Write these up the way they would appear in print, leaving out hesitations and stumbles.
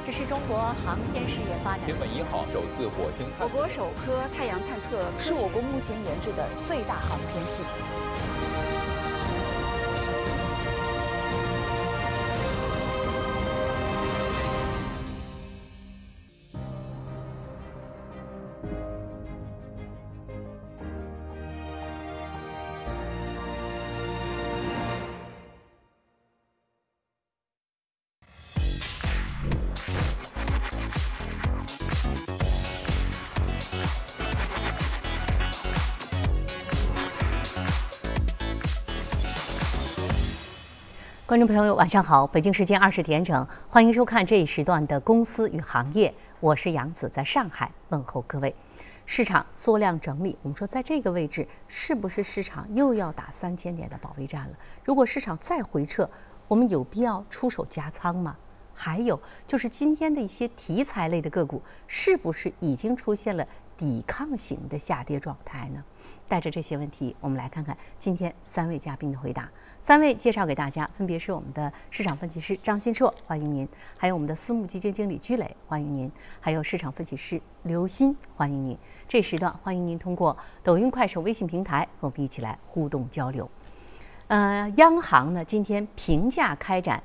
这是中国航天事业发展。 天问1号首次火星探测， 我国首颗太阳探测是我国目前研制的最大航天器。 观众朋友，晚上好！北京时间20点整，欢迎收看这一时段的《公司与行业》，我是杨子，在上海问候各位。市场缩量整理，我们说在这个位置，是不是市场又要打3000点的保卫战了？如果市场再回撤，我们有必要出手加仓吗？还有就是今天的一些题材类的个股，是不是已经出现了抵抗型的下跌状态呢？带着这些问题，我们来看看今天3位嘉宾的回答。3位介绍给大家，分别是我们的市场分析师张新硕，欢迎您；还有我们的私募基金经理居磊，欢迎您；还有市场分析师刘鑫，欢迎您。这时段欢迎您通过抖音、快手、微信平台和我们一起来互动交流。央行呢今天平价开展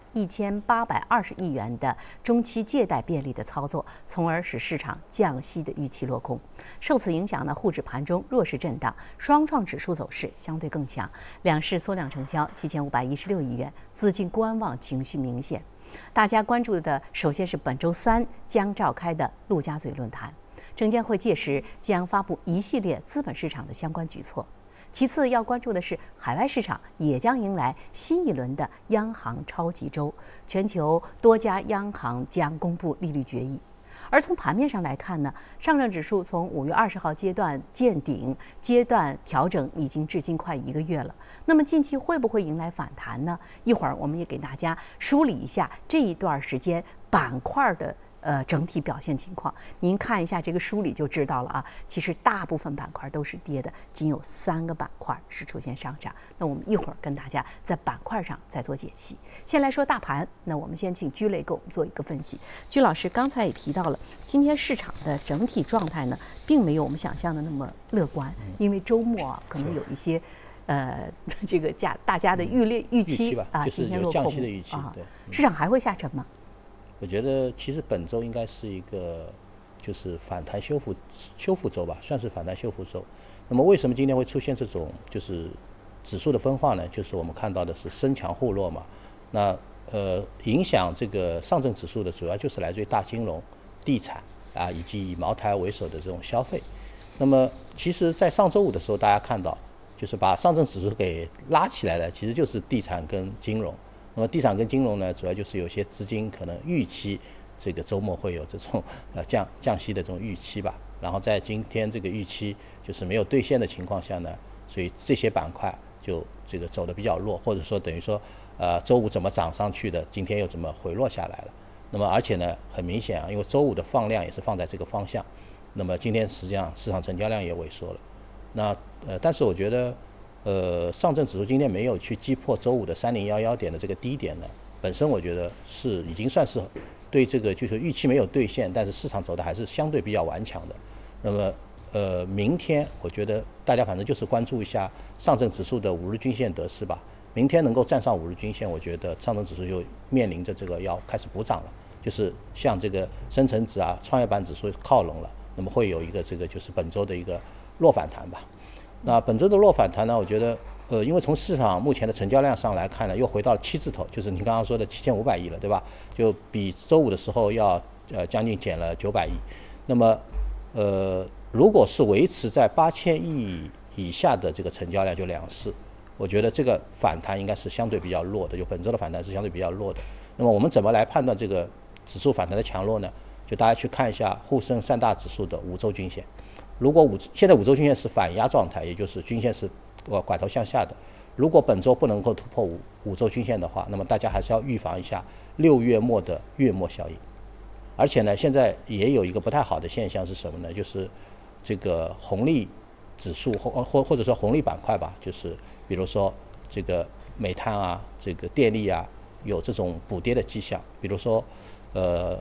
1820亿元的中期借贷便利的操作，从而使市场降息的预期落空。受此影响呢，沪指盘中弱势震荡，双创指数走势相对更强，两市缩量成交7516亿元，资金观望情绪明显。大家关注的首先是本周3将召开的陆家嘴论坛，证监会届时将发布一系列资本市场的相关举措。其次要关注的是，海外市场也将迎来新一轮的央行超级周，全球多家央行将公布利率决议。而从盘面上来看呢，上证指数从5月20号阶段见顶、阶段调整已经至今快1个月了。那么近期会不会迎来反弹呢？一会儿我们也给大家梳理一下这一段时间板块的整体表现情况，您看一下这个梳理就知道了啊。其实大部分板块都是跌的，仅有3个板块是出现上涨。那我们一会儿跟大家在板块上再做解析。先来说大盘，那我们先请居磊给我们做一个分析。居老师刚才也提到了，今天市场的整体状态呢，并没有我们想象的那么乐观，因为周末啊可能有一些这个大家的预期吧，就是有降息的预期啊，对， 市场还会下沉吗？ 我觉得其实本周应该是一个就是反弹修复周吧，算是反弹修复周。那么为什么今天会出现这种就是指数的分化呢？就是我们看到的是升强互弱嘛。那影响这个上证指数的主要就是来自于大金融、地产啊，以及以茅台为首的这种消费。那么其实在上周五的时候，大家看到就是把上证指数给拉起来的，其实就是地产跟金融。那么地产跟金融呢，主要就是有些资金可能预期这个周末会有这种降息的这种预期吧。然后在今天这个预期就是没有兑现的情况下呢，所以这些板块就这个走得比较弱，或者说等于说周五怎么涨上去的，今天又怎么回落下来了。那么而且呢，很明显啊，因为周五的放量也是放在这个方向，那么今天实际上市场成交量也萎缩了。那但是我觉得上证指数今天没有去击破周五的3011点的这个低点呢，本身我觉得是已经算是对这个就是预期没有兑现，但是市场走的还是相对比较顽强的。那么明天我觉得大家反正就是关注一下上证指数的5日均线得失吧。明天能够站上5日均线，我觉得上证指数就面临着这个要开始补涨了，就是向这个深成指啊、创业板指数靠拢了。那么会有一个这个就是本周的一个弱反弹吧。那本周的弱反弹呢，我觉得因为从市场目前的成交量上来看呢，又回到了7字头，就是你刚刚说的7500亿了，对吧？就比周五的时候要将近减了900亿。那么如果是维持在8000亿以下的这个成交量，就两市，我觉得这个反弹应该是相对比较弱的，就本周的反弹是相对比较弱的。那么我们怎么来判断这个指数反弹的强弱呢？就大家去看一下沪深3大指数的5周均线。如果现在5周均线是反压状态，也就是均线是拐头向下的。如果本周不能够突破5周均线的话，那么大家还是要预防一下6月末的月末效应。而且呢，现在也有一个不太好的现象是什么呢？就是这个红利指数或者说红利板块吧，就是比如说这个煤炭啊、这个电力啊，有这种补跌的迹象。比如说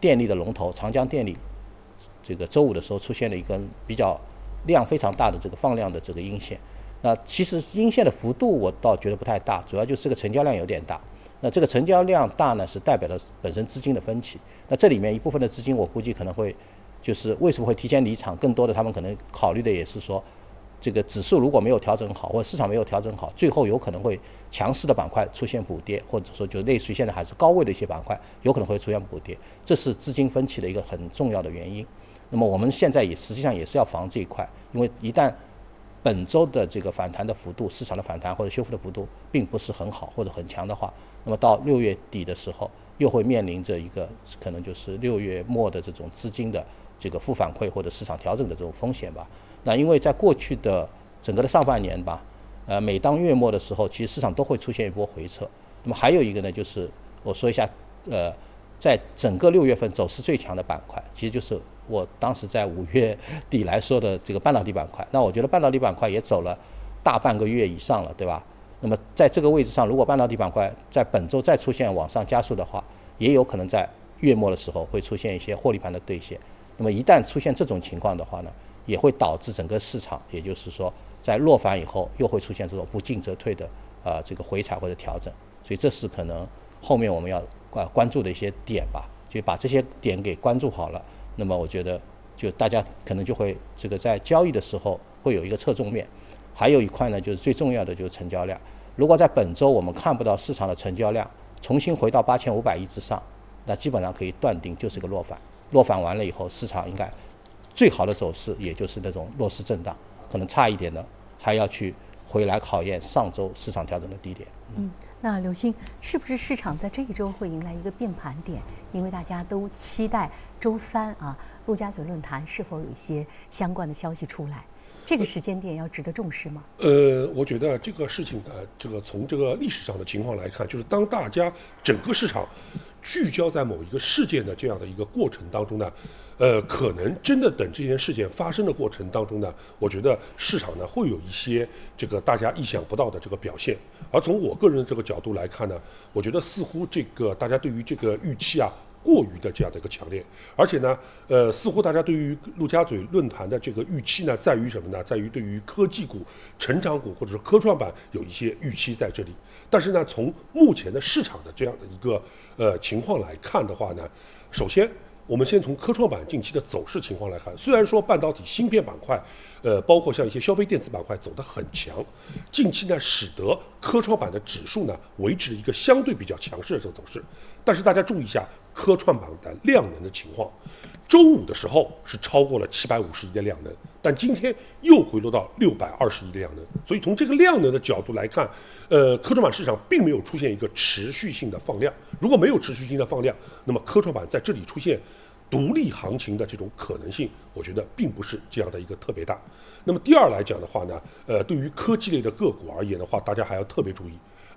电力的龙头长江电力，这个周五的时候出现了一根比较量非常大的这个放量的这个阴线。那其实阴线的幅度我倒觉得不太大，主要就是这个成交量有点大。那这个成交量大呢，是代表了本身资金的分歧。那这里面一部分的资金，我估计可能会就是为什么会提前离场，更多的他们可能考虑的也是说，这个指数如果没有调整好，或者市场没有调整好，最后有可能会强势的板块出现补跌，或者说就类似于现在还是高位的一些板块，有可能会出现补跌，这是资金分歧的一个很重要的原因。那么我们现在实际上也是要防这一块，因为一旦本周的这个反弹的幅度，市场的反弹或者修复的幅度并不是很好或者很强的话，那么到6月底的时候，又会面临着一个可能就是6月末的这种资金的这个负反馈或者市场调整的这种风险吧。那因为在过去的整个的上半年吧，每当月末的时候，其实市场都会出现一波回撤。那么还有一个呢，就是我说一下，在整个6月份走势最强的板块，其实就是我当时在5月底来说的这个半导体板块。那我觉得半导体板块也走了大半个月以上了，对吧？那么在这个位置上，如果半导体板块在本周再出现往上加速的话，也有可能在月末的时候会出现一些获利盘的兑现。那么一旦出现这种情况的话呢，也会导致整个市场，也就是说在落反以后又会出现这种不进则退的这个回踩或者调整。所以这是可能后面我们要关注的一些点吧，就把这些点给关注好了，那么我觉得就大家可能就会这个在交易的时候会有一个侧重面。还有一块呢，就是最重要的就是成交量。如果在本周我们看不到市场的成交量重新回到8500亿之上，那基本上可以断定就是个落反。落反完了以后，市场应该最好的走势也就是那种弱势震荡，可能差一点的还要去回来考验上周市场调整的低点。 那刘星，是不是市场在这一周会迎来一个变盘点？因为大家都期待周3陆家嘴论坛是否有一些相关的消息出来？这个时间点要值得重视吗？ 我觉得这个事情这个从这个历史上的情况来看，就是当大家整个市场聚焦在某一个事件的这样的一个过程当中呢，可能真的等这件事件发生的过程当中呢，我觉得市场呢会有一些这个大家意想不到的这个表现。而从我个人的这个角度来看呢，我觉得似乎这个大家对于这个预期过于的这样的一个强烈，而且呢，似乎大家对于陆家嘴论坛的这个预期呢，在于什么呢？在于对于科技股、成长股或者是科创板有一些预期在这里。但是呢，从目前的市场的这样的一个情况来看的话呢，首先我们先从科创板近期的走势情况来看，虽然说半导体芯片板块，包括像一些消费电子板块走得很强，近期呢使得科创板的指数呢维持了一个相对比较强势的这个走势。但是大家注意一下科创板的量能的情况，周五的时候是超过了750亿的量能，但今天又回落到620亿的量能。所以从这个量能的角度来看，科创板市场并没有出现一个持续性的放量。如果没有持续性的放量，那么科创板在这里出现独立行情的这种可能性，我觉得并不是这样的一个特别大。那么第二来讲的话呢，对于科技类的个股而言的话，大家还要特别注意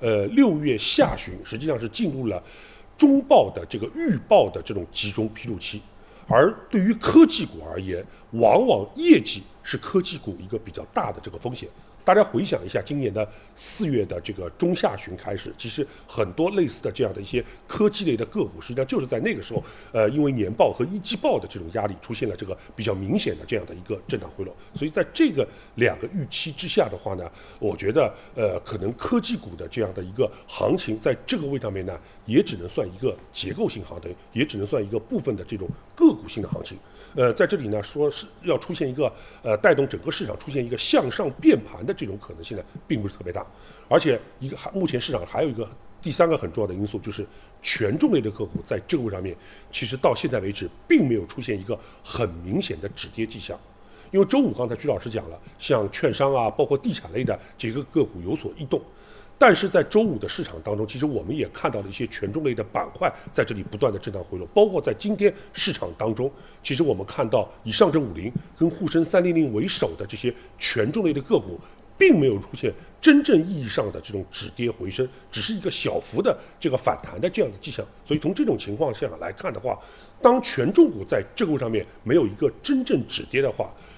，6月下旬实际上是进入了中报的这个预报的这种集中披露期，而对于科技股而言，往往业绩是科技股一个比较大的这个风险。大家回想一下，今年的4月的这个中下旬开始，其实很多类似的这样的一些科技类的个股，实际上就是在那个时候，因为年报和一季报的这种压力，出现了这个比较明显的这样的一个震荡回落。所以在这个2个预期之下的话呢，我觉得可能科技股的这样的一个行情，在这个位上面呢，也只能算一个结构性行情，也只能算一个部分的这种个股性的行情。在这里呢，说是要出现一个带动整个市场出现一个向上变盘的这种可能性呢，并不是特别大。而且目前市场还有一个第3个很重要的因素，就是权重类的个股在这个位上面，其实到现在为止并没有出现一个很明显的止跌迹象。因为周五刚才曲老师讲了，像券商包括地产类的这个个股有所异动。但是在周五的市场当中，其实我们也看到了一些权重类的板块在这里不断的震荡回落，包括在今天市场当中，其实我们看到以上证50跟沪深300为首的这些权重类的个股，并没有出现真正意义上的这种止跌回升，只是一个小幅的这个反弹的这样的迹象。所以从这种情况下来看的话，当权重股在这个上面没有一个真正止跌的话，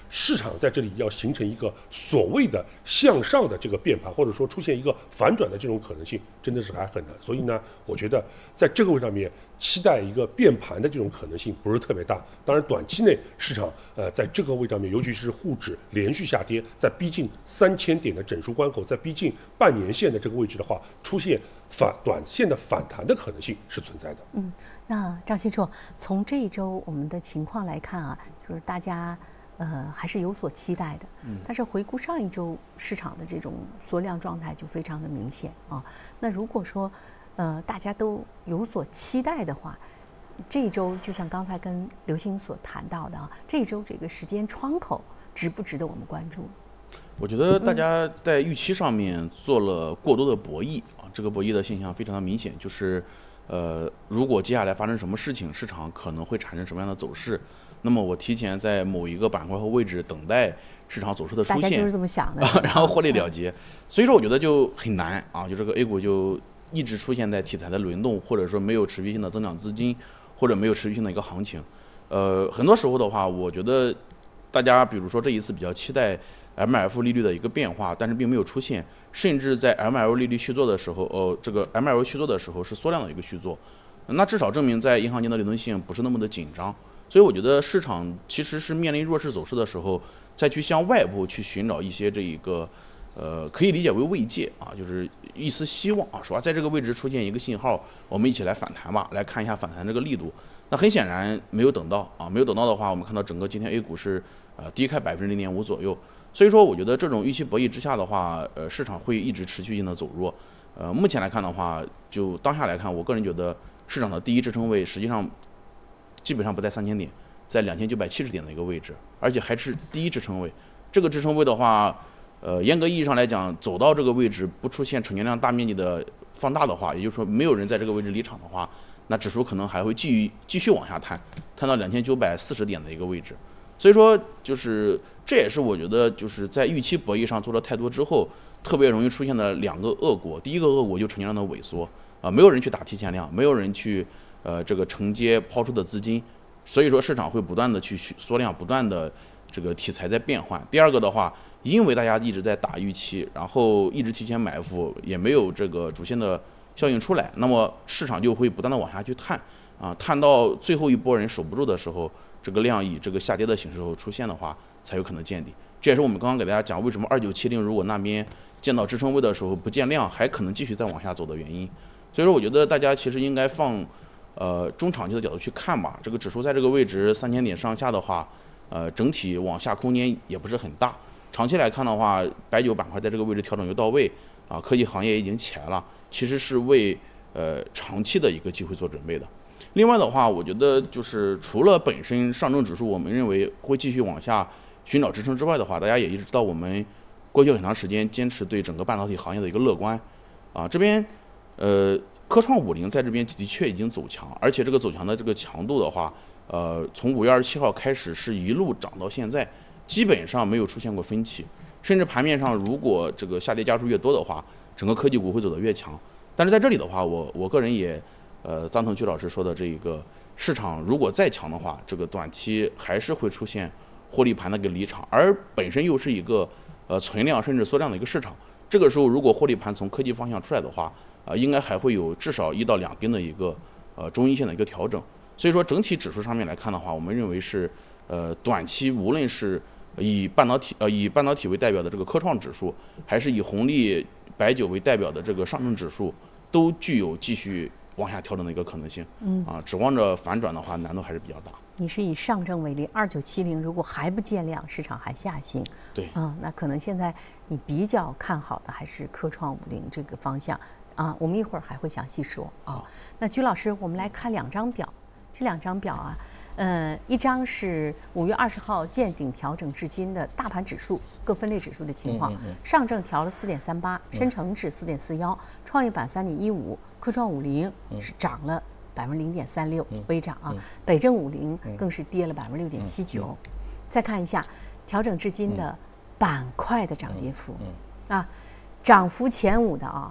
市场在这里要形成一个所谓的向上的这个变盘，或者说出现一个反转的这种可能性，真的是还很难。所以呢，我觉得在这个位上面期待一个变盘的这种可能性不是特别大。当然，短期内市场在这个位上面，尤其是沪指连续下跌，在逼近3000点的整数关口，在逼近半年线的这个位置的话，出现短线的反弹的可能性是存在的。 那张先生，从这一周我们的情况来看啊，就是大家还是有所期待的。但是回顾上一周市场的这种缩量状态就非常的明显啊。那如果说大家都有所期待的话，这一周就像刚才跟刘星所谈到的啊，这一周这个时间窗口值不值得我们关注？ 我觉得大家在预期上面做了过多的博弈啊，这个博弈的现象非常的明显，就是如果接下来发生什么事情，市场可能会产生什么样的走势，那么我提前在某一个板块和位置等待市场走势的出现， 大家就是这么想的， 然后获利了结。所以说我觉得就很难啊，就这个 A 股就一直出现在题材的轮动，或者说没有持续性的增长资金，或者没有持续性的一个行情。很多时候的话，我觉得大家比如说这一次比较期待 MLF 利率的一个变化，但是并没有出现，甚至在 MLF 利率续作的时候，这个 MLF 续作的时候是缩量的一个续作，那至少证明在银行间的流动性不是那么的紧张。所以我觉得市场其实是面临弱势走势的时候，再去向外部去寻找一些这一个可以理解为慰藉啊，就是一丝希望啊，说在这个位置出现一个信号，我们一起来反弹吧，来看一下反弹这个力度。那很显然没有等到啊，没有等到的话，我们看到整个今天 A 股是低开0.5%左右。所以说，我觉得这种预期博弈之下的话，市场会一直持续性的走弱。目前来看的话，就当下来看，我个人觉得市场的第一支撑位实际上基本上不在3000点，在2970点的一个位置，而且还是第一支撑位。这个支撑位的话，严格意义上来讲，走到这个位置不出现成交量大面积的放大的话，也就是说没有人在这个位置离场的话，那指数可能还会继续往下探到2940点的一个位置。所以说，就是这也是我觉得就是在预期博弈上做了太多之后，特别容易出现的两个恶果。第一个恶果就成交量的萎缩啊，没有人去打提前量，没有人去这个承接抛出的资金，所以说市场会不断的去缩量，不断的这个题材在变换。第二个的话，因为大家一直在打预期，然后一直提前埋伏，也没有这个主线的效应出来，那么市场就会不断的往下去探啊，探到最后一波人守不住的时候，这个量以这个下跌的形式出现的话，才有可能见底。这也是我们刚刚给大家讲为什么2970如果那边见到支撑位的时候不见量，还可能继续再往下走的原因。所以说，我觉得大家其实应该放中长期的角度去看吧。这个指数在这个位置3000点上下的话，整体往下空间也不是很大。长期来看的话，白酒板块在这个位置调整又到位啊，科技行业已经起来了，其实是为长期的一个机会做准备的。另外的话，我觉得就是除了本身上证指数我们认为会继续往下寻找支撑之外的话，大家也一直知道我们过去很长时间坚持对整个半导体行业的一个乐观啊。这边科创50在这边的确已经走强，而且这个走强的这个强度的话，从5月27号开始是一路涨到现在，基本上没有出现过分歧，甚至盘面上如果这个下跌家数越多的话，整个科技股会走得越强。但是在这里的话，我个人也赞同曲老师说的这个市场如果再强的话，这个短期还是会出现获利盘的一个离场，而本身又是一个存量甚至缩量的一个市场。这个时候如果获利盘从科技方向出来的话，应该还会有至少1到2根的一个中阴线的一个调整。所以说整体指数上面来看的话，我们认为是短期无论是以半导体为代表的这个科创指数，还是以红利白酒为代表的这个上证指数，都具有继续往下调整的一个可能性。指望着反转的话，难度还是比较大。 你是以上证为例，2970如果还不见量，市场还下行， 对， 那可能现在你比较看好的还是科创50这个方向啊。我们一会儿还会详细说啊。那鞠老师，我们来看2张表，这2张表啊。一张是5月20号见顶调整至今的大盘指数各分类指数的情况，上证调了4.38，深成指4.41，创业板3.15，科创50是涨了0.36%，微涨啊，北证50更是跌了6.79%。再看一下调整至今的板块的涨跌幅，涨幅前5的啊，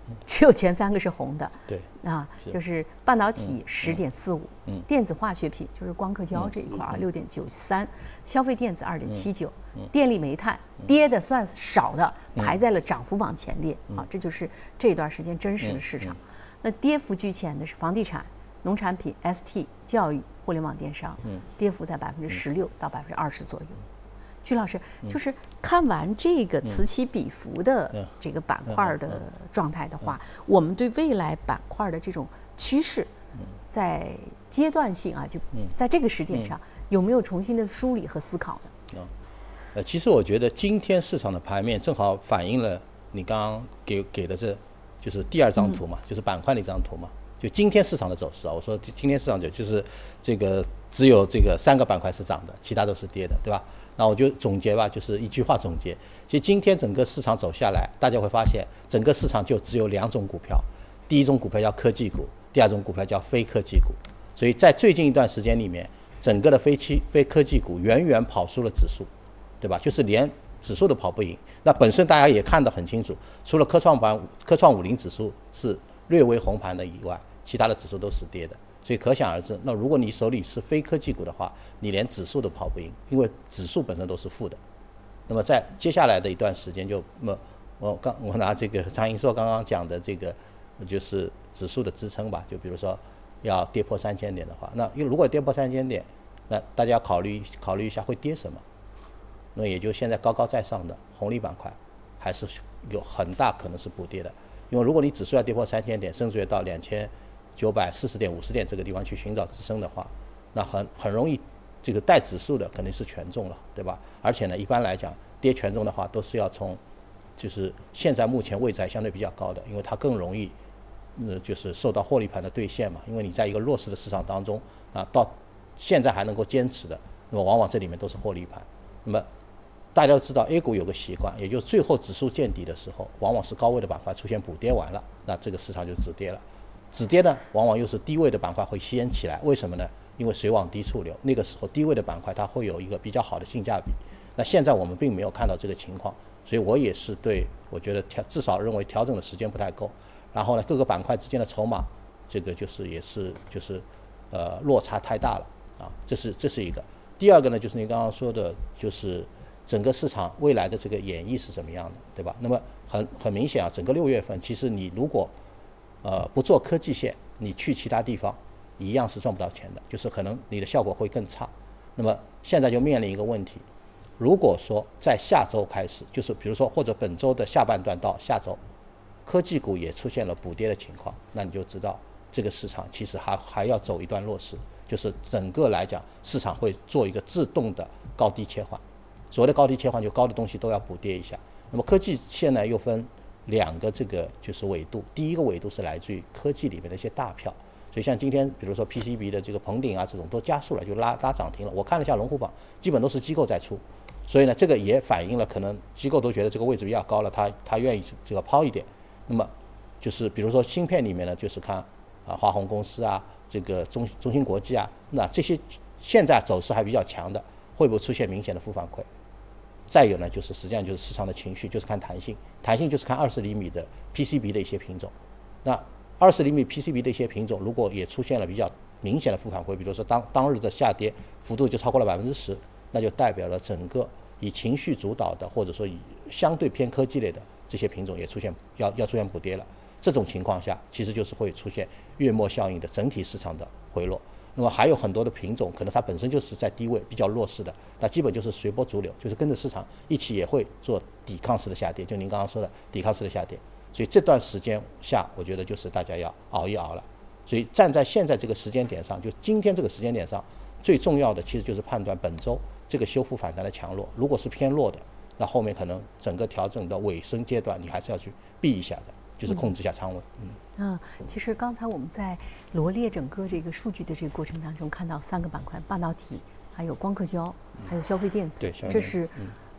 只有前3个是红的。 对啊，就是半导体10.45，电子化学品就是光刻胶这一块6.93，消费电子2.79，电力煤炭跌的算少的，排在了涨幅榜前列啊，这就是这段时间真实的市场。那跌幅居前的是房地产、农产品、ST、教育、互联网电商，跌幅在16%到20%左右。鞠老师，就是看完这个此起彼伏的这个板块的状态的话，我们对未来板块的这种趋势，在阶段性啊，就在这个时点上，有没有重新的梳理和思考呢？ 其实我觉得今天市场的盘面正好反映了你刚刚给的这就是第2张图嘛，就是板块的一张图嘛。就今天市场的走势啊，我说今天市场就是这个只有这个3个板块是涨的，其他都是跌的，对吧？那我就总结吧，就是一句话总结。其实今天整个市场走下来，大家会发现整个市场就只有2种股票，第一种股票叫科技股，第2种股票叫非科技股。所以在最近一段时间里面，整个的非科技股远远跑输了指数，对吧？就是连指数都跑不赢。那本身大家也看得很清楚，除了科创50指数是略微红盘的以外，其他的指数都是跌的。所以可想而知，那如果你手里是非科技股的话，你连指数都跑不赢，因为指数本身都是负的。那么在接下来的一段时间我拿这个张英硕刚刚讲的这个就是指数的支撑吧，就比如说要跌破3000点的话，那如果跌破3000点，那大家要考虑一下会跌什么。那也就现在高高在上的红利板块，还是有很大可能是补跌的。因为如果你指数要跌破3000点，甚至于到2940点、50点这个地方去寻找支撑的话，那很容易这个带指数的肯定是权重了，对吧？而且呢，一般来讲跌权重的话，都是要从就是现在目前位置还相对比较高的，因为它更容易就是受到获利盘的兑现嘛。因为你在一个弱势的市场当中啊，到现在还能够坚持的，那么往往这里面都是获利盘。那么大家都知道 A 股有个习惯，也就是最后指数见底的时候，往往是高位的板块出现补跌完了，那这个市场就止跌了。止跌呢，往往又是低位的板块会先起来，为什么呢？因为水往低处流，那个时候低位的板块它会有一个比较好的性价比。那现在我们并没有看到这个情况，所以我也是我觉得至少认为调整的时间不太够。然后呢，各个板块之间的筹码，这个落差太大了啊，这是一个。第二个呢，就是你刚刚说的，就是整个市场未来的这个演绎是怎么样的，对吧？那么很明显啊，整个6月份，其实你如果不做科技线，你去其他地方一样是赚不到钱的，就是可能你的效果会更差。那么现在就面临一个问题，如果说在下周开始，就是比如说或者本周的下半段到下周，科技股也出现了补跌的情况，那你就知道这个市场其实还要走一段弱势，就是整个来讲市场会做一个自动的高低切换。所谓的高低切换，就高的东西都要补跌一下。那么科技线呢又分2个这个就是维度，第一个维度是来自于科技里面的一些大票，所以像今天比如说 PCB 的这个鹏鼎啊这种都加速了，就拉涨停了。我看了一下龙虎榜，基本都是机构在出，所以呢这个也反映了可能机构都觉得这个位置比较高了，他愿意这个抛一点。那么就是比如说芯片里面呢，就是看华虹公司啊，这个中芯国际啊，那这些现在走势还比较强的，会不会出现明显的负反馈？再有呢，就是实际上就是市场的情绪，就是看弹性就是看20厘米的 PCB 的一些品种。那20厘米 PCB 的一些品种，如果也出现了比较明显的负反馈，比如说当日的下跌幅度就超过了10%，那就代表了整个以情绪主导的，或者说以相对偏科技类的这些品种也出现要出现补跌了。这种情况下，其实就是会出现月末效应的整体市场的回落。那么还有很多的品种，可能它本身就是在低位比较弱势的，那基本就是随波逐流，就是跟着市场一起也会做抵抗式的下跌，就您刚刚说的抵抗式的下跌。所以这段时间下，我觉得就是大家要熬一熬了。所以站在现在这个时间点上，就今天这个时间点上，最重要的其实就是判断本周这个修复反弹的强弱。如果是偏弱的，那后面可能整个调整的尾声阶段，你还是要去避一下的，就是控制一下仓位。 其实刚才我们在罗列整个这个数据的这个过程当中，看到3个板块：半导体、还有光刻胶、还有消费电子。 对， 这是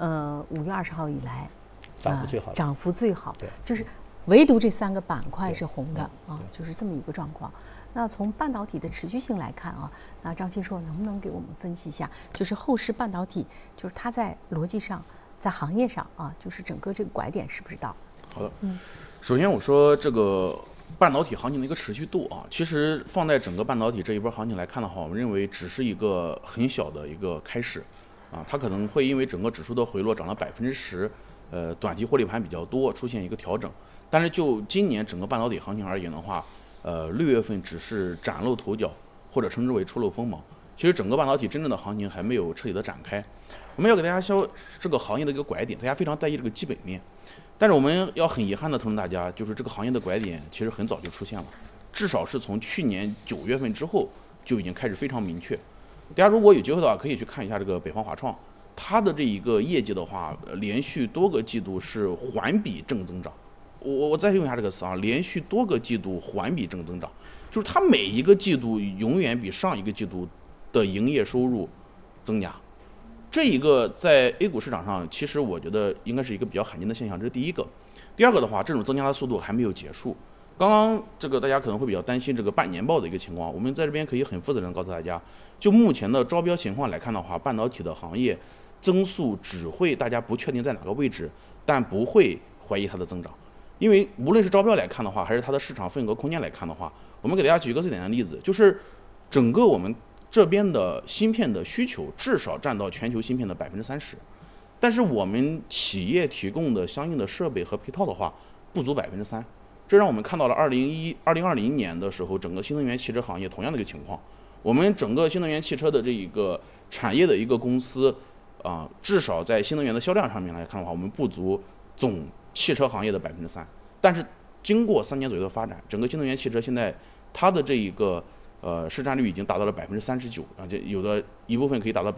5月20号以来涨幅最好的，就是唯独这3个板块是红的啊，就是这么一个状况。那从半导体的持续性来看啊，那张欣硕能不能给我们分析一下，就是后市半导体，就是它在逻辑上、在行业上啊，就是整个这个拐点是不是到了？ 好的， 首先我说这个半导体行情的一个持续度啊，其实放在整个半导体这一波行情来看的话，我们认为只是一个很小的一个开始啊，它可能会因为整个指数的回落涨了10%，短期获利盘比较多，出现一个调整。但是就今年整个半导体行情而言的话，6月份只是崭露头角，或者称之为初露锋芒。其实整个半导体真正的行情还没有彻底的展开。我们要给大家说这个行业的一个拐点，大家非常在意这个基本面，但是我们要很遗憾的通知大家，就是这个行业的拐点其实很早就出现了，至少是从去年9月份之后就已经开始非常明确。大家如果有机会的话，可以去看一下这个北方华创，它的这一个业绩的话，连续多个季度是环比正增长。我再用一下这个词啊，连续多个季度环比正增长，就是它每一个季度永远比上一个季度的营业收入增加。这一个在 A 股市场上，其实我觉得应该是一个比较罕见的现象，这是第一个。第二个的话，这种增加的速度还没有结束。刚刚这个大家可能会比较担心这个半年报的一个情况，我们在这边可以很负责任告诉大家，就目前的招标情况来看的话，半导体的行业增速只会大家不确定在哪个位置，但不会怀疑它的增长。因为无论是招标来看的话，还是它的市场份额空间来看的话，我们给大家举一个最简单的例子，就是整个我们这边的芯片的需求至少占到全球芯片的30%，但是我们企业提供的相应的设备和配套的话不足3%，这让我们看到了2020年的时候，整个新能源汽车行业同样的一个情况。我们整个新能源汽车的这一个产业的一个公司至少在新能源的销量上面来看的话，我们不足总汽车行业的3%。但是经过3年左右的发展，整个新能源汽车现在它的这一个市占率已经达到了39%，这有的一部分可以达到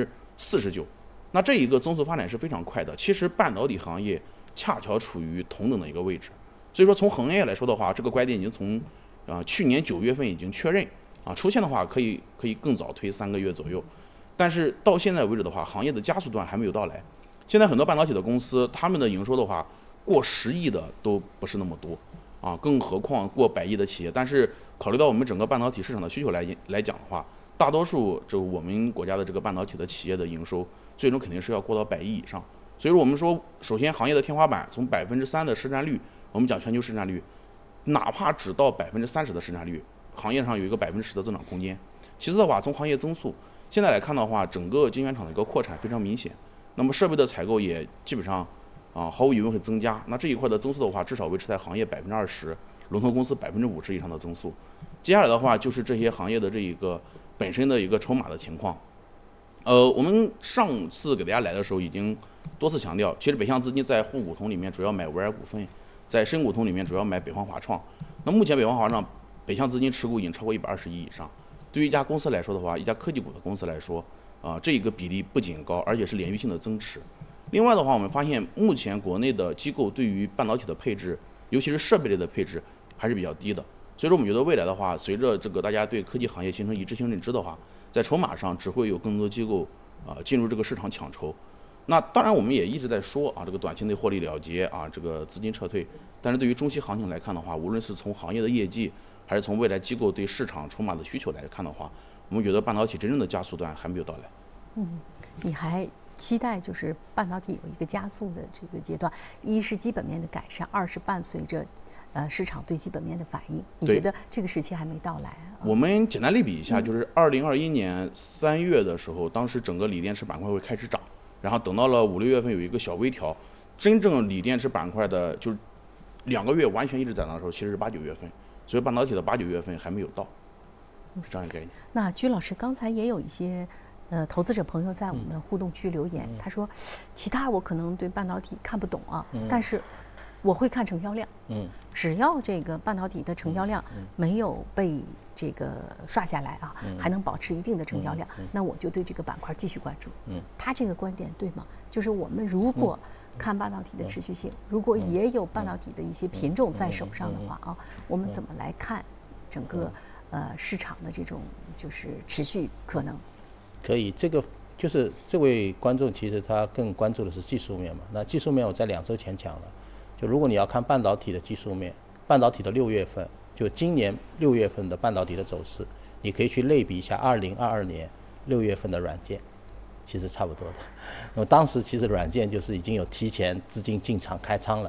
49%。那这一个增速发展是非常快的。其实半导体行业恰巧处于同等的一个位置，所以说从行业来说的话，这个拐点已经从去年9月份已经确认出现的话，可以更早推3个月左右。但是到现在为止的话，行业的加速段还没有到来。现在很多半导体的公司，他们的营收的话，过10亿的都不是那么多更何况过100亿的企业。但是考虑到我们整个半导体市场的需求来讲的话，大多数就我们国家的这个半导体的企业的营收，最终肯定是要过到100亿以上。所以说我们说，首先行业的天花板从3%的市占率，我们讲全球市占率，哪怕只到30%的市占率，行业上有一个10%的增长空间。其次的话，从行业增速现在来看的话，整个晶圆厂的一个扩产非常明显，那么设备的采购也基本上毫无疑问会增加。那这一块的增速的话，至少维持在行业20%，龙头公司50%以上的增速。接下来的话就是这些行业的这一个本身的一个筹码的情况。我们上次给大家来的时候已经多次强调，其实北向资金在沪股通里面主要买维尔股份，在深股通里面主要买北方华创。那目前北方华创北向资金持股已经超过120亿以上。对于一家公司来说的话，一家科技股的公司来说，这一个比例不仅高，而且是连续性的增持。另外的话，我们发现目前国内的机构对于半导体的配置，尤其是设备类的配置还是比较低的。所以说我们觉得未来的话，随着这个大家对科技行业形成一致性认知的话，在筹码上只会有更多机构进入这个市场抢筹。那当然我们也一直在说这个短期内获利了结这个资金撤退。但是对于中期行情来看的话，无论是从行业的业绩，还是从未来机构对市场筹码的需求来看的话，我们觉得半导体真正的加速段还没有到来。 你还期待就是半导体有一个加速的这个阶段，一是基本面的改善，二是伴随着市场对基本面的反应。你觉得这个时期还没到来？ 我们简单类比一下，就是2021年3月的时候，当时整个锂电池板块会开始涨，然后等到了5、6月份有一个小微调，真正锂电池板块的就是2个月完全一直在涨的时候，其实是8、9月份。所以半导体的8、9月份还没有到，是这样一个概念。 那居老师刚才也有一些投资者朋友在我们互动区留言，他说其他我可能对半导体看不懂但是我会看成交量。只要这个半导体的成交量没有被这个刷下来还能保持一定的成交量，那我就对这个板块继续关注。他这个观点对吗？就是我们如果看半导体的持续性，如果也有半导体的一些品种在手上的话我们怎么来看整个市场的这种就是持续可能？ 可以，这个就是这位观众其实他更关注的是技术面嘛。那技术面我在2周前讲了，就如果你要看半导体的技术面，半导体的6月份，就今年6月份的半导体的走势，你可以去类比一下2022年6月份的软件，其实差不多的。那么当时其实软件就是已经有提前资金进场开仓了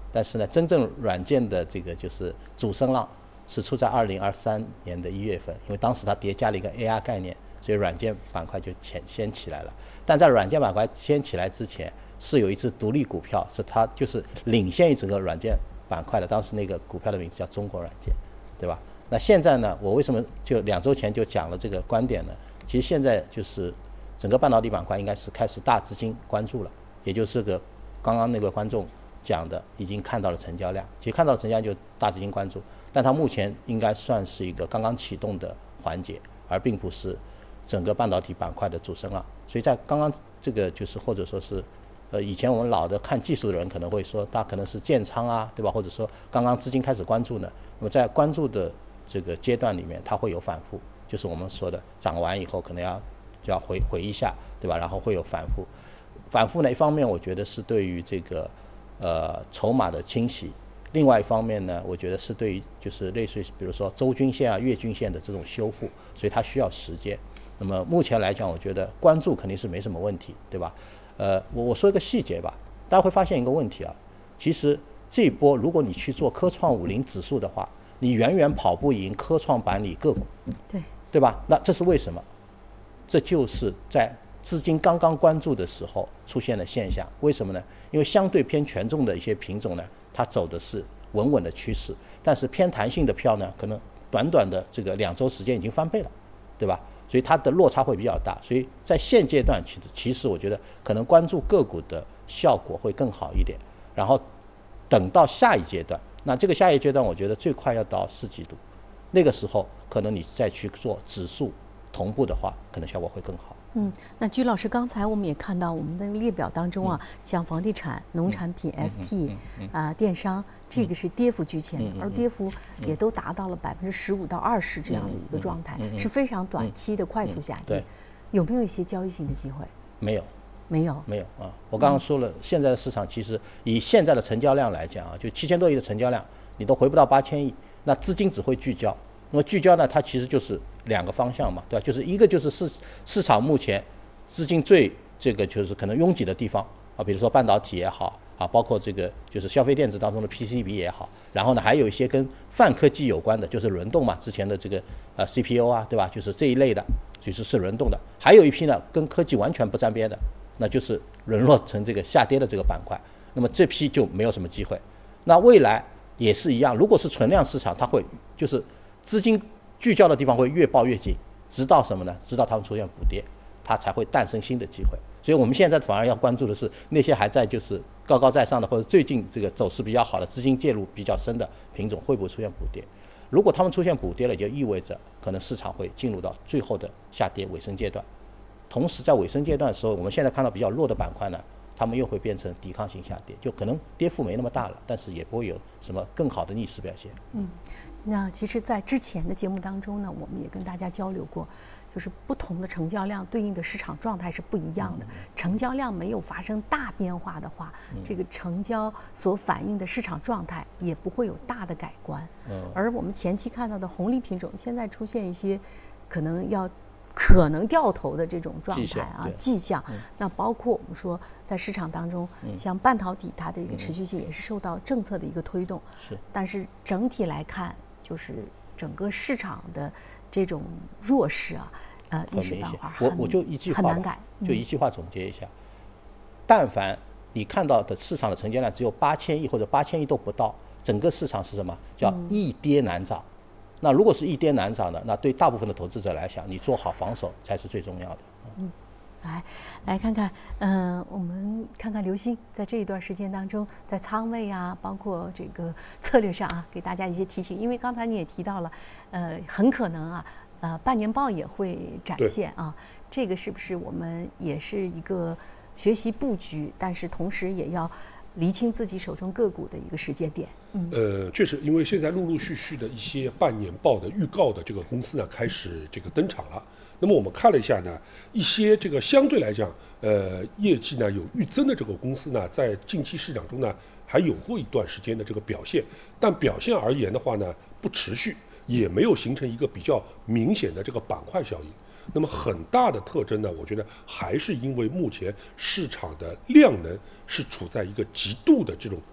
但是呢，真正软件的这个就是主升浪是出在2023年的1月份，因为当时它叠加了一个 AR 概念，所以软件板块就先起来了。但在软件板块先起来之前，是有一只独立股票，是它就是领先于整个软件板块的，当时那个股票的名字叫中国软件，对吧？那现在呢，我为什么就2周前就讲了这个观点呢？其实现在就是整个半导体板块应该是开始大资金关注了，也就是个刚刚那个观众讲的，已经看到了成交量，其实看到了成交量就大资金关注，但它目前应该算是一个刚刚启动的环节，而并不是整个半导体板块的主升浪。所以在刚刚这个就是或者说是以前我们老的看技术的人可能会说，它可能是建仓啊，对吧？或者说刚刚资金开始关注呢，那么在关注的这个阶段里面，它会有反复，就是我们说的涨完以后可能就要回一下，对吧？然后会有反复。反复呢，一方面我觉得是对于这个筹码的清洗，另外一方面呢，我觉得是对于就是类似于比如说周均线啊、月均线的这种修复，所以它需要时间。那么目前来讲，我觉得关注肯定是没什么问题，对吧？我说一个细节吧，大家会发现一个问题啊，其实这一波如果你去做科创50指数的话，你远远跑不赢科创板里个股，对吧？那这是为什么？这就是在资金刚刚关注的时候出现的现象。为什么呢？因为相对偏权重的一些品种呢，它走的是稳稳的趋势，但是偏弹性的票呢，可能短短的这个2周时间已经翻倍了，对吧？所以它的落差会比较大。所以在现阶段，其实我觉得可能关注个股的效果会更好一点。然后等到下一阶段，那这个下一阶段，我觉得最快要到4季度，那个时候可能你再去做指数同步的话，可能效果会更好。 那居老师，刚才我们也看到我们的列表当中啊，像房地产、农产品、ST 电商，这个是跌幅居前的，而跌幅也都达到了15%到20%这样的一个状态，是非常短期的快速下跌。有没有一些交易性的机会？没有啊！我刚刚说了，现在的市场其实以现在的成交量来讲啊，就7000多亿的成交量，你都回不到8000亿，那资金只会聚焦。那么聚焦呢，它其实就是2个方向嘛，对吧？就是一个就是市场目前资金最这个就是可能拥挤的地方啊，比如说半导体也好啊，包括这个就是消费电子当中的 PCB 也好，然后呢还有一些跟泛科技有关的，就是轮动嘛，之前的这个CPU 啊，对吧？就是这一类的，是轮动的。还有一批呢跟科技完全不沾边的，那就是沦落成这个下跌的这个板块。那么这批就没有什么机会。那未来也是一样，如果是存量市场，它会就是资金聚焦的地方会越抱越紧，直到什么呢？直到它们出现补跌，它才会诞生新的机会。所以我们现在反而要关注的是那些还在就是高高在上的，或者最近这个走势比较好的、资金介入比较深的品种会不会出现补跌？如果它们出现补跌了，就意味着可能市场会进入到最后的下跌尾声阶段。同时在尾声阶段的时候，我们现在看到比较弱的板块呢，它们又会变成抵抗性下跌，就可能跌幅没那么大了，但是也不会有什么更好的逆势表现。那其实在之前的节目当中呢，我们也跟大家交流过，就是不同的成交量对应的市场状态是不一样的。成交量没有发生大变化的话，这个成交所反映的市场状态也不会有大的改观。而我们前期看到的红利品种，现在出现一些可能掉头的这种状态啊迹象。那包括我们说在市场当中，像半导体它的一个持续性也是受到政策的一个推动。但是整体来看，就是整个市场的这种弱势啊，一时半会儿我就一句话很难改，就一句话总结一下：但凡你看到的市场的成交量只有8000亿或者8000亿都不到，整个市场是什么？叫易跌难涨。那如果是易跌难涨的，那对大部分的投资者来讲，你做好防守才是最重要的。来看看，我们看看刘鑫在这一段时间当中，在仓位啊，包括这个策略上啊，给大家一些提醒。因为刚才你也提到了，很可能啊，半年报也会展现啊，这个是不是我们也是一个学习布局，但是同时也要厘清自己手中个股的一个时间点？ 确实，因为现在陆陆续续的一些半年报的预告的这个公司呢，开始这个登场了。那么我们看了一下呢，一些这个相对来讲，业绩呢有预增的这个公司呢，在近期市场中呢，还有过一段时间的这个表现，但表现而言的话呢，不持续，也没有形成一个比较明显的这个板块效应。那么很大的特征呢，我觉得还是因为目前市场的量能是处在一个极度的这种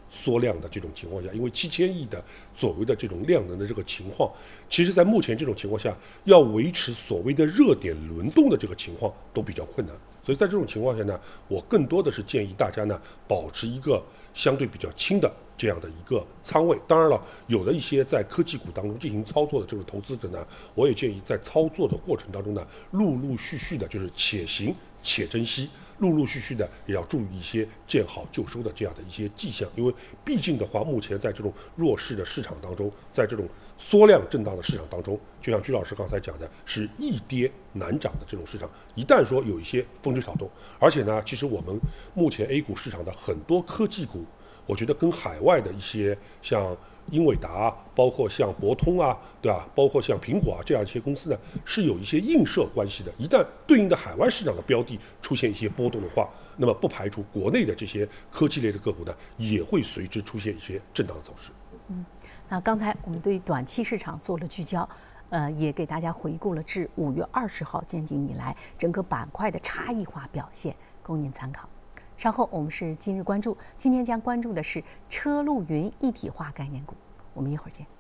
缩量的这种情况下，因为7000亿的左右的这种量能的这个情况，其实在目前这种情况下，要维持所谓的热点轮动的这个情况都比较困难。所以在这种情况下呢，我更多的是建议大家呢保持一个相对比较轻的这样的一个仓位。当然了，有的一些在科技股当中进行操作的这种投资者呢，我也建议在操作的过程当中呢，陆陆续续的就是且行且珍惜。陆陆续续的也要注意一些见好就收的这样的一些迹象，因为毕竟的话，目前在这种弱势的市场当中，在这种缩量震荡的市场当中，就像居老师刚才讲的，是易跌难涨的这种市场，一旦说有一些风吹草动，而且呢，其实我们目前 A 股市场的很多科技股，我觉得跟海外的一些像英伟达，包括像博通啊，对吧？包括像苹果啊这样一些公司呢，是有一些映射关系的。一旦对应的海外市场的标的出现一些波动的话，那么不排除国内的这些科技类的个股呢，也会随之出现一些震荡的走势。 那刚才我们对短期市场做了聚焦，也给大家回顾了至5月20号见顶以来整个板块的差异化表现，供您参考。稍后我们是今日关注，今天将关注的是车路云一体化概念股，我们一会儿见。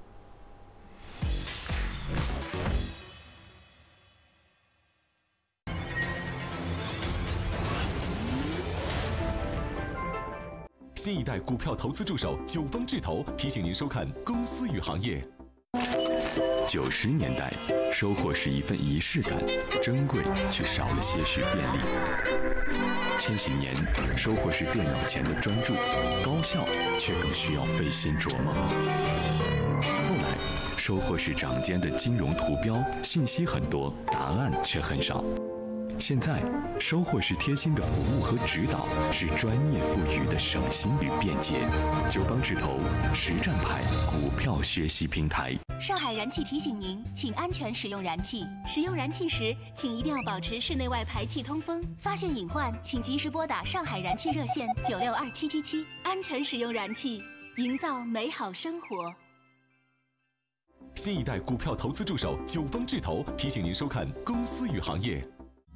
新一代股票投资助手九方智投提醒您收看《公司与行业》。 90年代，收获是一份仪式感，珍贵却少了些许便利。千禧年，收获是电脑前的专注，高效却更需要费心琢磨。后来，收获是掌间的金融图标，信息很多，答案却很少。现在，收获是贴心的服务和指导，是专业赋予的省心与便捷。九方智投实战派股票学习平台。 上海燃气提醒您，请安全使用燃气。使用燃气时，请一定要保持室内外排气通风。发现隐患，请及时拨打上海燃气热线962777。安全使用燃气，营造美好生活。 新一代股票投资助手九方智投提醒您收看《公司与行业》。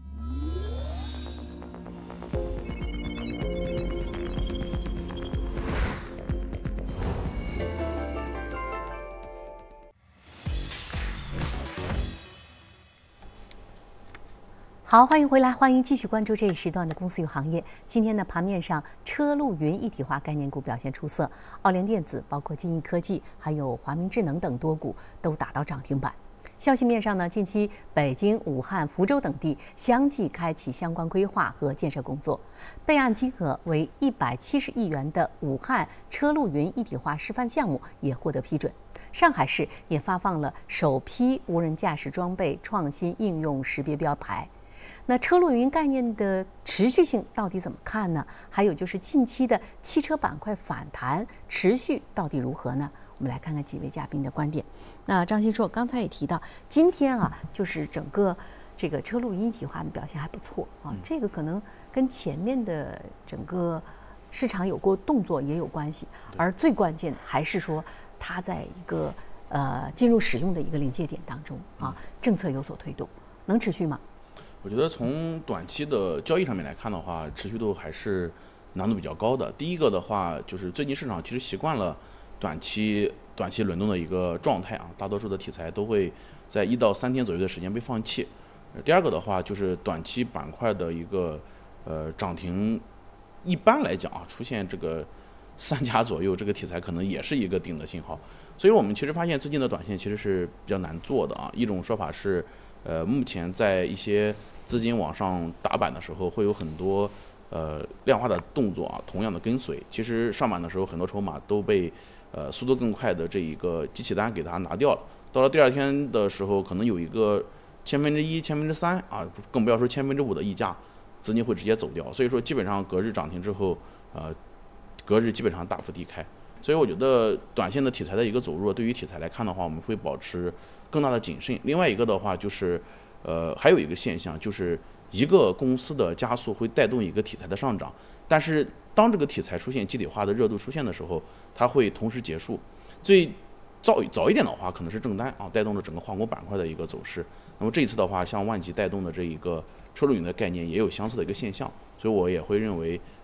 好，欢迎回来，欢迎继续关注这一时段的公司与行业。今天的盘面上，车路云一体化概念股表现出色，奥联电子、包括金益科技、还有华明智能等多股都打到涨停板。消息面上呢，近期北京、武汉、福州等地相继开启相关规划和建设工作，备案金额为170亿元的武汉车路云一体化示范项目也获得批准。上海市也发放了首批无人驾驶装备创新应用识别标牌。那车路云概念的持续性到底怎么看呢？还有就是近期的汽车板块反弹持续到底如何呢？我们来看看几位嘉宾的观点。那张新硕刚才也提到，今天啊，就是整个这个车路云一体化的表现还不错啊，这个可能跟前面的整个市场有过动作也有关系，而最关键的还是说它在一个进入使用的一个临界点当中啊，政策有所推动，能持续吗？ 我觉得从短期的交易上面来看的话，持续度还是难度比较高的。第一个的话，就是最近市场其实习惯了短期轮动的一个状态啊，大多数的题材都会在1到3天左右的时间被放弃。第二个的话，就是短期板块的一个涨停，一般来讲啊，出现这个3家左右，这个题材可能也是一个顶的信号。所以我们其实发现最近的短线其实是比较难做的啊。一种说法是，目前在一些资金往上打板的时候，会有很多量化的动作啊，同样的跟随。其实上板的时候，很多筹码都被速度更快的这一个机器单给它拿掉了。到了第2天的时候，可能有一个1/1000、3/1000啊，更不要说5%的溢价，资金会直接走掉。所以说，基本上隔日涨停之后，隔日基本上大幅低开。所以我觉得短线的题材的一个走弱，对于题材来看的话，我们会保持更大的谨慎。另外一个的话就是，还有一个现象就是一个公司的加速会带动一个题材的上涨，但是当这个题材出现集体化的热度出现的时候，它会同时结束。最早一点的话，可能是正单啊带动了整个化工板块的一个走势。那么这一次的话，像万集带动的这一个车路云的概念也有相似的一个现象，所以我也会认为，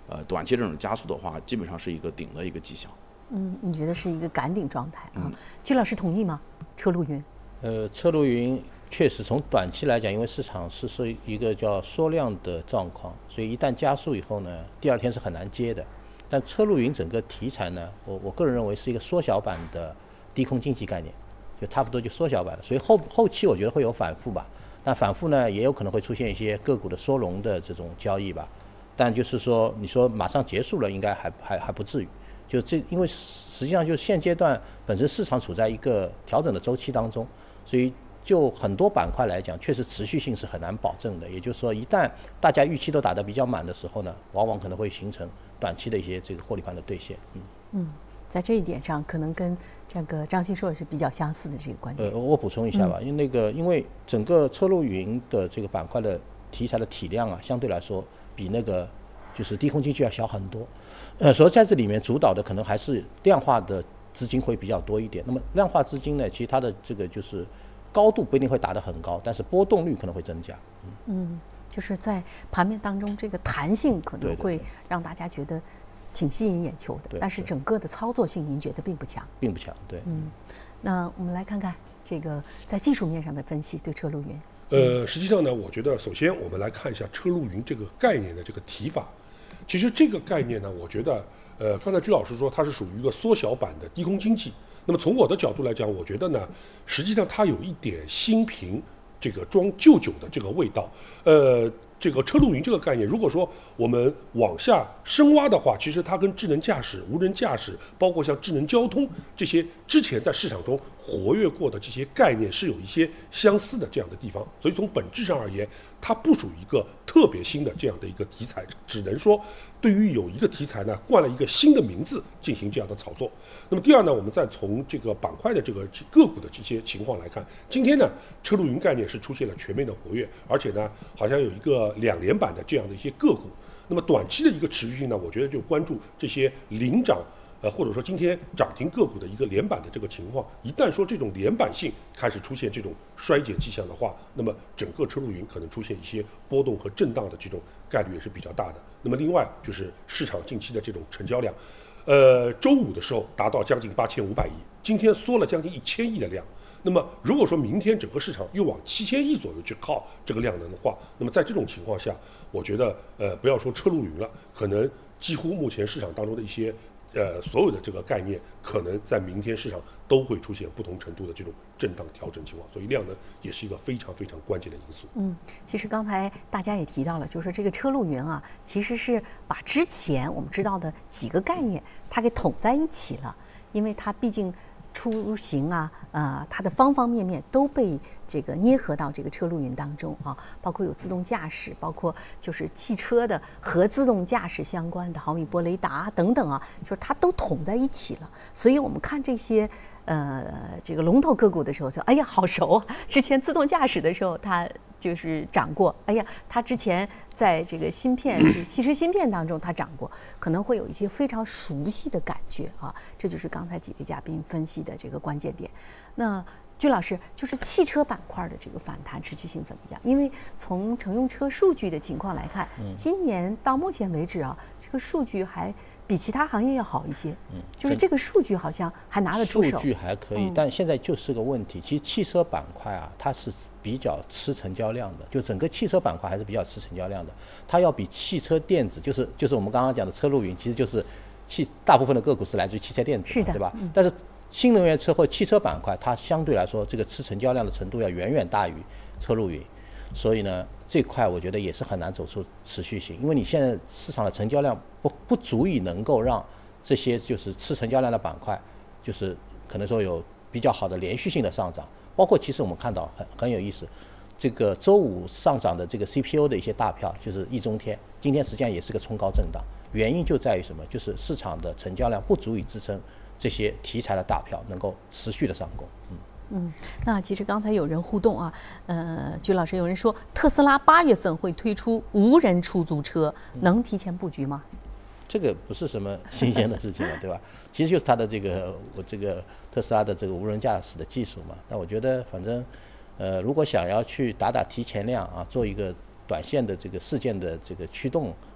短期这种加速的话，基本上是一个顶的一个迹象。 你觉得是一个赶顶状态啊？曲老师同意吗？车路云？ 车路云确实从短期来讲，因为市场是一个叫缩量的状况，所以一旦加速以后呢，第二天是很难接的。但车路云整个题材呢，我个人认为是一个缩小版的低空经济概念，就差不多就缩小版了。所以后期我觉得会有反复吧，但反复呢也有可能会出现一些个股的缩容的这种交易吧。但就是说，你说马上结束了，应该还不至于。就因为实际上就是现阶段本身市场处在一个调整的周期当中，所以就很多板块来讲，确实持续性是很难保证的。也就是说，一旦大家预期都打得比较满的时候呢，往往可能会形成短期的一些这个获利盘的兑现。 在这一点上，可能跟这个张新硕是比较相似的这个观点。 我补充一下吧，因为整个车路云的这个板块的题材的体量啊，相对来说比那个就是低空经济要小很多。所以在这里面主导的可能还是量化的资金会比较多一点。那么量化资金呢，其实它的这个就是高度不一定会打得很高，但是波动率可能会增加。 就是在盘面当中，这个弹性可能会让大家觉得挺吸引眼球的，但是整个的操作性您觉得并不强。 并不强，对。 那我们来看看这个在技术面上的分析对车路云。 实际上呢，我觉得首先我们来看一下车路云这个概念的这个提法。其实这个概念呢，我觉得，刚才鞠老师说它是属于一个缩小版的低空经济。那么从我的角度来讲，我觉得呢，实际上它有一点新瓶这个装旧酒的这个味道。这个车路云这个概念，如果说我们往下深挖的话，其实它跟智能驾驶、无人驾驶，包括像智能交通这些之前在市场中活跃过的这些概念是有一些相似的这样的地方。所以从本质上而言，它不属于一个特别新的这样的一个题材，只能说对于有一个题材呢，冠了一个新的名字进行这样的炒作。那么第二呢，我们再从这个板块的这个个股的这些情况来看，今天呢，车路云概念是出现了全面的活跃，而且呢，好像有一个2连板的这样的一些个股。那么短期的一个持续性呢，我觉得就关注这些领涨或者说今天涨停个股的一个连板的这个情况。一旦说这种连板性开始出现这种衰减迹象的话，那么整个车路云可能出现一些波动和震荡的这种概率也是比较大的。那么另外就是市场近期的这种成交量，周五的时候达到将近8500亿，今天缩了将近1000亿的量。那么如果说明天整个市场又往7000亿左右去靠这个量能的话，那么在这种情况下，我觉得不要说车路云了，可能几乎目前市场当中的一些所有的这个概念，可能在明天市场都会出现不同程度的这种震荡调整情况，所以量能也是一个非常非常关键的因素。 其实刚才大家也提到了，就是说这个车路云啊，其实是把之前我们知道的几个概念它给统在一起了，因为它毕竟出行啊，它的方方面面都被这个捏合到这个车路云当中啊，包括有自动驾驶，包括就是汽车的和自动驾驶相关的毫米波雷达等等啊，就是它都统在一起了。所以我们看这些这个龙头个股的时候，就哎呀好熟啊！之前自动驾驶的时候，它就是涨过。哎呀，它之前在这个芯片，就是汽车芯片当中它涨过，可能会有一些非常熟悉的感觉啊。这就是刚才几位嘉宾分析的这个关键点。那鞠老师，就是汽车板块的这个反弹持续性怎么样？因为从乘用车数据的情况来看，今年到目前为止啊，这个数据还比其他行业要好一些。就是这个数据好像还拿得出手。 数据还可以，但现在就是个问题。其实汽车板块啊，它是比较吃成交量的，就整个汽车板块还是比较吃成交量的。它要比汽车电子，就是我们刚刚讲的车路云，其实就是大部分的个股是来自于汽车电子，对吧？但是新能源车或汽车板块，它相对来说这个吃成交量的程度要远远大于车路云，所以呢，这块我觉得也是很难走出持续性，因为你现在市场的成交量不足以能够让这些就是吃成交量的板块，就是可能说有比较好的连续性的上涨。包括其实我们看到很有意思，这个周五上涨的这个 CPU 的一些大票，就是易中天，今天实际上也是个冲高震荡，原因就在于什么？就是市场的成交量不足以支撑这些题材的大票能够持续的上攻。 那其实刚才有人互动啊，鞠老师有人说特斯拉8月份会推出无人出租车，能提前布局吗？ 这个不是什么新鲜的事情了，对吧？其实就是它的这个特斯拉的这个无人驾驶的技术嘛。那我觉得反正如果想要去打提前量啊，做一个短线的这个事件的这个驱动，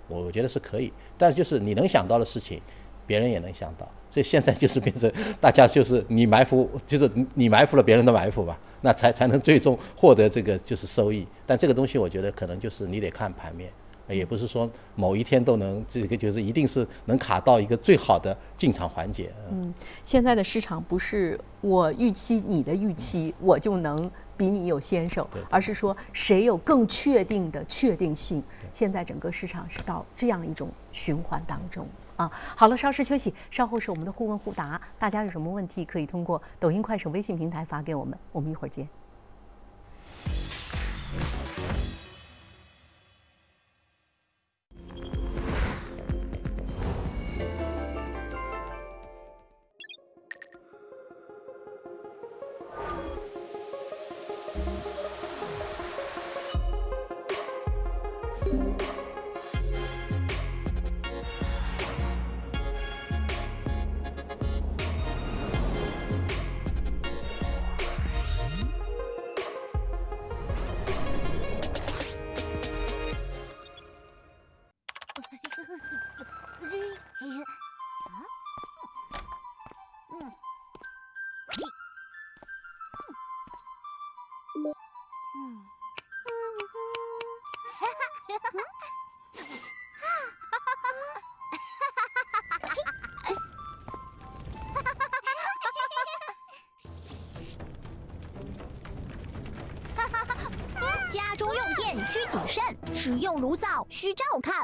我觉得是可以。但是就是你能想到的事情，别人也能想到。这现在就是变成大家就是你埋伏，就是你埋伏了别人的埋伏吧，那才能最终获得这个就是收益。但这个东西我觉得可能就是你得看盘面，也不是说某一天都能这个就是一定是能卡到一个最好的进场环节。 现在的市场不是我预期你的预期，我就能比你有先手，而是说谁有更确定的确定性。现在整个市场是到这样一种循环当中。好了，稍事休息，稍后是我们的互问互答，大家有什么问题可以通过抖音、快手、微信平台发给我们，我们一会儿见。 家中用电需谨慎，使用炉灶需照看。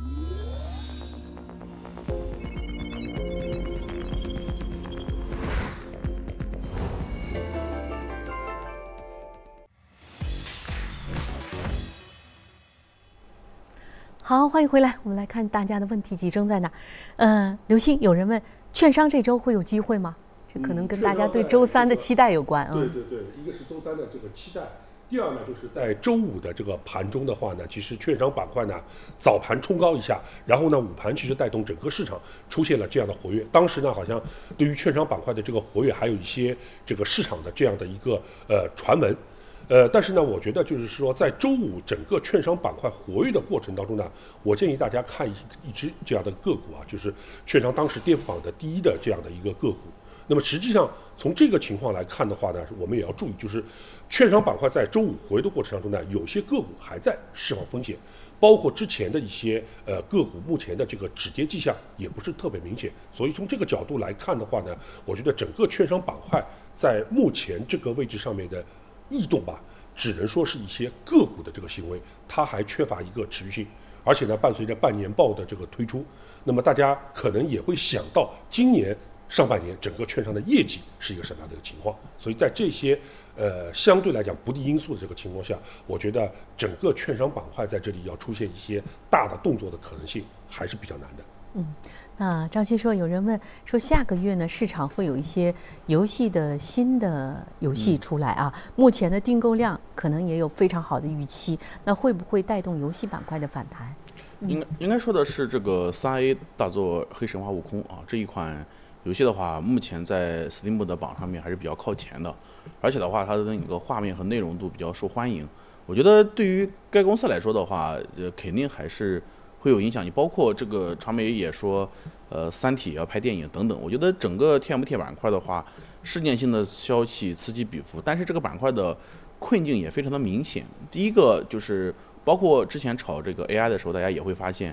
好，欢迎回来，我们来看大家的问题集中在哪。刘星，有人问，券商这周会有机会吗？这可能跟大家对周三的期待有关。 对，一个是周三的这个期待。第二呢，就是在周五的这个盘中的话呢，其实券商板块呢早盘冲高一下，然后呢午盘其实带动整个市场出现了这样的活跃。当时呢，好像对于券商板块的这个活跃，还有一些这个市场的这样的一个传闻。但是呢，我觉得就是说，在周五整个券商板块活跃的过程当中呢，我建议大家看一只这样的个股啊，就是券商当时跌幅榜的第一的这样的一个个股。那么实际上从这个情况来看的话呢，我们也要注意，就是券商板块在周五活跃的过程当中呢，有些个股还在释放风险，包括之前的一些个股目前的这个止跌迹象也不是特别明显。所以从这个角度来看的话呢，我觉得整个券商板块在目前这个位置上面的异动吧，只能说是一些个股的这个行为，它还缺乏一个持续性。而且呢，伴随着半年报的这个推出，那么大家可能也会想到今年上半年整个券商的业绩是一个什么样的一个情况。所以在这些相对来讲不利因素的这个情况下，我觉得整个券商板块在这里要出现一些大的动作的可能性还是比较难的。 那张希说，有人问说，下个月呢，市场会有一些游戏的新的游戏出来啊，目前的订购量可能也有非常好的预期，那会不会带动游戏板块的反弹？ 应该说的是这个3A 大作《黑神话：悟空》啊，这一款游戏的话，目前在 Steam 的榜上面还是比较靠前的，而且的话，它的那个画面和内容度比较受欢迎。我觉得对于该公司来说的话，肯定还是会有影响。你包括这个传媒也说，三体要拍电影等等。我觉得整个 TMT 板块的话，事件性的消息此起彼伏，但是这个板块的困境也非常的明显。第一个就是包括之前炒这个 AI 的时候，大家也会发现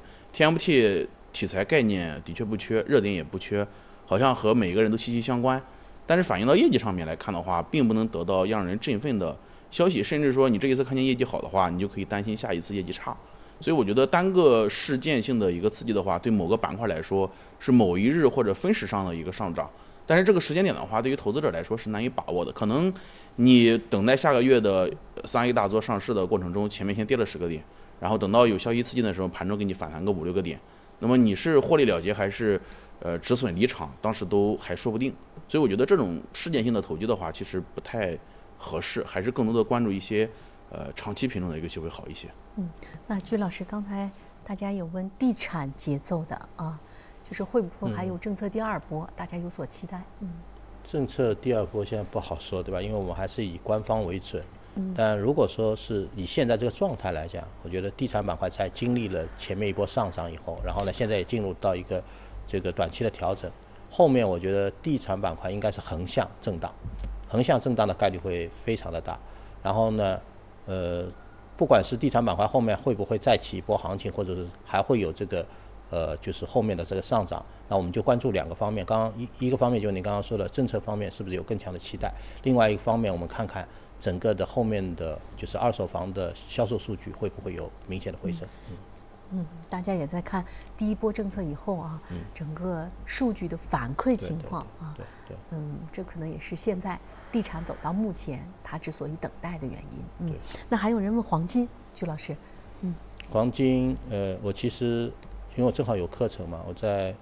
TMT 题材概念的确不缺，热点也不缺，好像和每个人都息息相关。但是反映到业绩上面来看的话，并不能得到让人振奋的消息，甚至说你这一次看见业绩好的话，你就可以担心下一次业绩差。所以我觉得单个事件性的一个刺激的话，对某个板块来说是某一日或者分时上的一个上涨，但是这个时间点的话，对于投资者来说是难以把握的。可能你等待下个月的3A 大作上市的过程中，前面先跌了10个点，然后等到有消息刺激的时候，盘中给你反弹个5、6个点，那么你是获利了结还是止损离场，当时都还说不定。所以我觉得这种事件性的投机的话，其实不太合适，还是更多的关注一些长期品种的一个机会好一些。 那居老师，刚才大家有问地产节奏的啊，就是会不会还有政策第二波，大家有所期待？ 政策第二波现在不好说，对吧？因为我们还是以官方为准。 但如果说是以现在这个状态来讲，我觉得地产板块在经历了前面一波上涨以后，然后呢，现在也进入到一个这个短期的调整，后面我觉得地产板块应该是横向震荡，横向震荡的概率会非常的大。然后呢，不管是地产板块后面会不会再起一波行情，或者是还会有这个就是后面的这个上涨，那我们就关注2个方面。刚刚一个方面就是你刚刚说的政策方面是不是有更强的期待，另外一个方面我们看看整个的后面的就是二手房的销售数据会不会有明显的回升。 大家也在看第一波政策以后啊，整个数据的反馈情况啊，这可能也是现在地产走到目前它之所以等待的原因。那还有人问黄金，曲老师， 黄金，我其实因为我正好有课程嘛，我在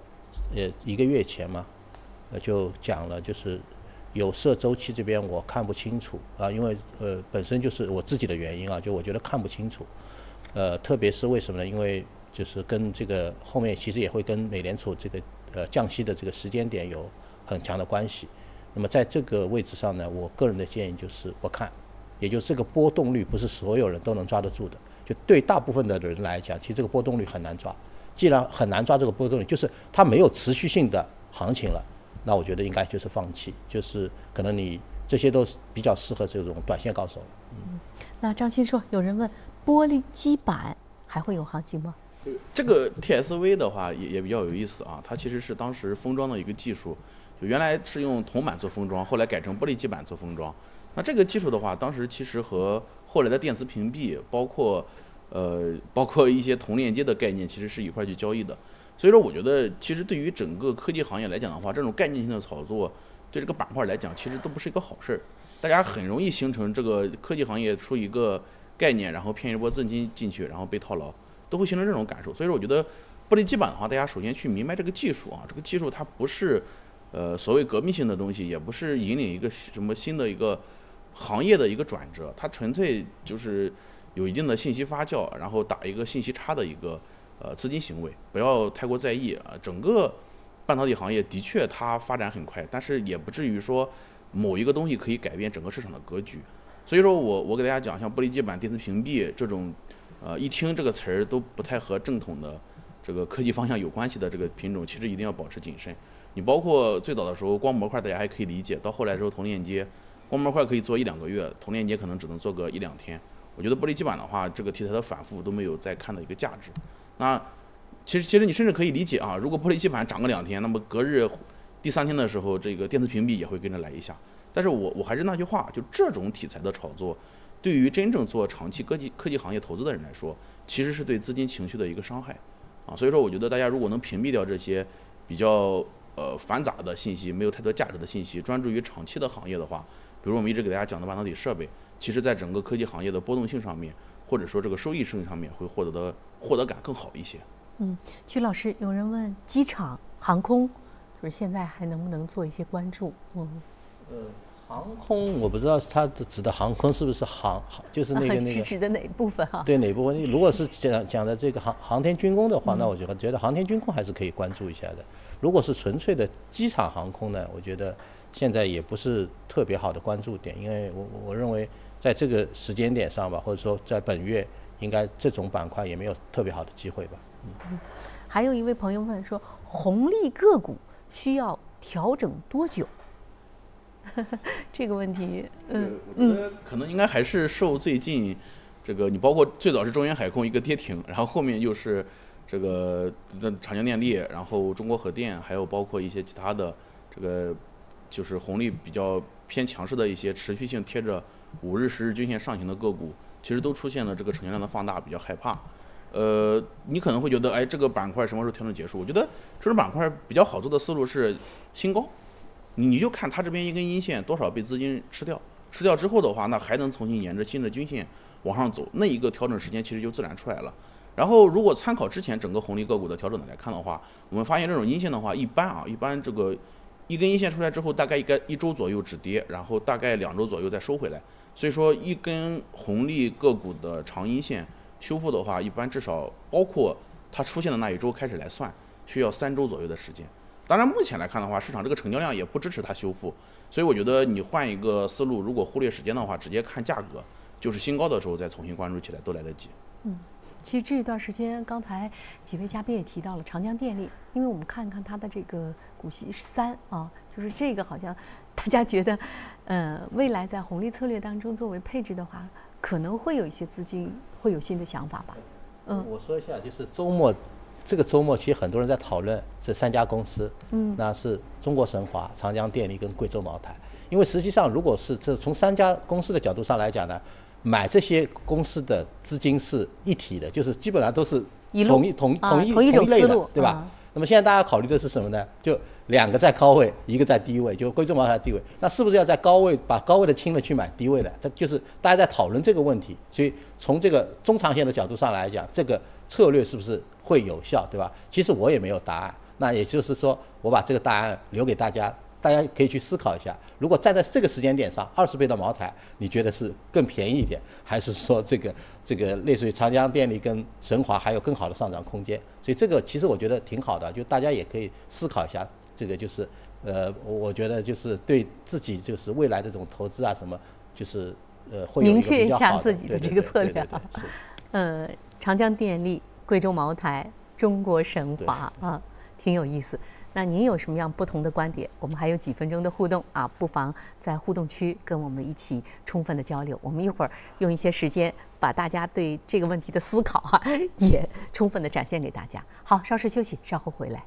1个月前嘛，就讲了，就是有色周期这边我看不清楚啊，因为本身就是我自己的原因啊，就我觉得看不清楚。特别是为什么呢？因为就是跟这个后面其实也会跟美联储这个降息的这个时间点有很强的关系。那么在这个位置上呢，我个人的建议就是不看，也就是这个波动率不是所有人都能抓得住的。就对大部分的人来讲，其实这个波动率很难抓。既然很难抓这个波动率，就是它没有持续性的行情了，那我觉得应该就是放弃，就是可能你这些都比较适合这种短线高手。 那张鑫说，有人问玻璃基板还会有行情吗？ 这个 TSV 的话也比较有意思啊，它其实是当时封装的一个技术，就原来是用铜板做封装，后来改成玻璃基板做封装。那这个技术的话，当时其实和后来的电磁屏蔽，包括一些铜链接的概念，其实是一块去交易的。所以说，我觉得其实对于整个科技行业来讲的话，这种概念性的炒作对这个板块来讲，其实都不是一个好事儿。大家很容易形成这个科技行业出一个概念，然后骗一波资金进去，然后被套牢，都会形成这种感受。所以说，我觉得玻璃基板的话，大家首先去明白这个技术啊，这个技术它不是所谓革命性的东西，也不是引领一个什么新的一个行业的一个转折，它纯粹就是有一定的信息发酵，然后打一个信息差的一个资金行为，不要太过在意啊。整个半导体行业的确它发展很快，但是也不至于说某一个东西可以改变整个市场的格局。所以说我给大家讲，像玻璃基板、电磁屏蔽这种一听这个词儿都不太和正统的这个科技方向有关系的这个品种，其实一定要保持谨慎。你包括最早的时候光模块大家还可以理解，到后来之后铜链接，光模块可以做1-2个月，铜链接可能只能做个1-2天。我觉得玻璃基板的话，这个题材的反复都没有再看到一个价值。那其实你甚至可以理解啊，如果玻璃基板涨个2天，那么隔日第3天的时候，这个电磁屏蔽也会跟着来一下。但是我还是那句话，就这种题材的炒作，对于真正做长期科技行业投资的人来说，其实是对资金情绪的一个伤害啊。所以说，我觉得大家如果能屏蔽掉这些比较繁杂的信息，没有太多价值的信息，专注于长期的行业的话，比如我们一直给大家讲的半导体设备，其实在整个科技行业的波动性上面，或者说这个收益性上面，会获得感更好一些。 曲老师，有人问机场、航空，就是现在还能不能做一些关注？ 航空我不知道它指的航空是不是就是那个是指的哪部分啊？ 对，哪部分？如果是讲的这个航天军工的话，那我觉得航天军工还是可以关注一下的。如果是纯粹的机场航空呢，我觉得现在也不是特别好的关注点，因为我认为在这个时间点上吧，或者说在本月，应该这种板块也没有特别好的机会吧。 还有一位朋友问说，红利个股需要调整多久？这个问题， 我觉得可能应该还是受最近这个，你包括最早是中远海控一个跌停，然后后面又是这个长江电力，然后中国核电，还有包括一些其他的这个就是红利比较偏强势的一些持续性贴着5日、10日均线上行的个股，其实都出现了这个成交量的放大，比较害怕。你可能会觉得，哎，这个板块什么时候调整结束？我觉得这种板块比较好做的思路是新高。你就看它这边一根阴线多少被资金吃掉之后的话，那还能重新沿着新的均线往上走，那一个调整时间其实就自然出来了。然后如果参考之前整个红利个股的调整来看的话，我们发现这种阴线的话，一般这个一根阴线出来之后，大概一周左右止跌，然后大概2周左右再收回来。所以说一根红利个股的长阴线修复的话，一般至少包括它出现的那一周开始来算，需要3周左右的时间。当然，目前来看的话，市场这个成交量也不支持它修复，所以我觉得你换一个思路，如果忽略时间的话，直接看价格， 就是新高的时候再重新关注起来都来得及。 其实这一段时间，刚才几位嘉宾也提到了长江电力，因为我们看看它的这个股息3啊，就是这个好像大家觉得，未来在红利策略当中作为配置的话，可能会有一些资金会有新的想法吧。 我说一下，就是这个周末其实很多人在讨论这3家公司，那是中国神华、长江电力跟贵州茅台。因为实际上，如果是从3家公司的角度上来讲呢，买这些公司的资金是一体的，就是基本上都是同一类的，对吧？那么现在大家考虑的是什么呢？就2个在高位，1个在低位，就贵州茅台低位。那是不是要在高位把高位的清了去买低位的？这就是大家在讨论这个问题。所以从这个中长线的角度上来讲，这个策略是不是会有效，对吧？其实我也没有答案。那也就是说，我把这个答案留给大家。大家可以去思考一下，如果站在这个时间点上，20倍的茅台，你觉得是更便宜一点，还是说这个类似于长江电力跟神华还有更好的上涨空间？所以这个其实我觉得挺好的，就大家也可以思考一下，这个就是我觉得就是对自己就是未来的这种投资啊什么，就是会有一个比较好的明确一下自己的这个策略啊。 是长江电力、贵州茅台、中国神华啊，挺有意思。那您有什么样不同的观点？我们还有几分钟的互动啊，不妨在互动区跟我们一起充分的交流。我们一会儿用一些时间把大家对这个问题的思考也充分的展现给大家。好，稍事休息，稍后回来。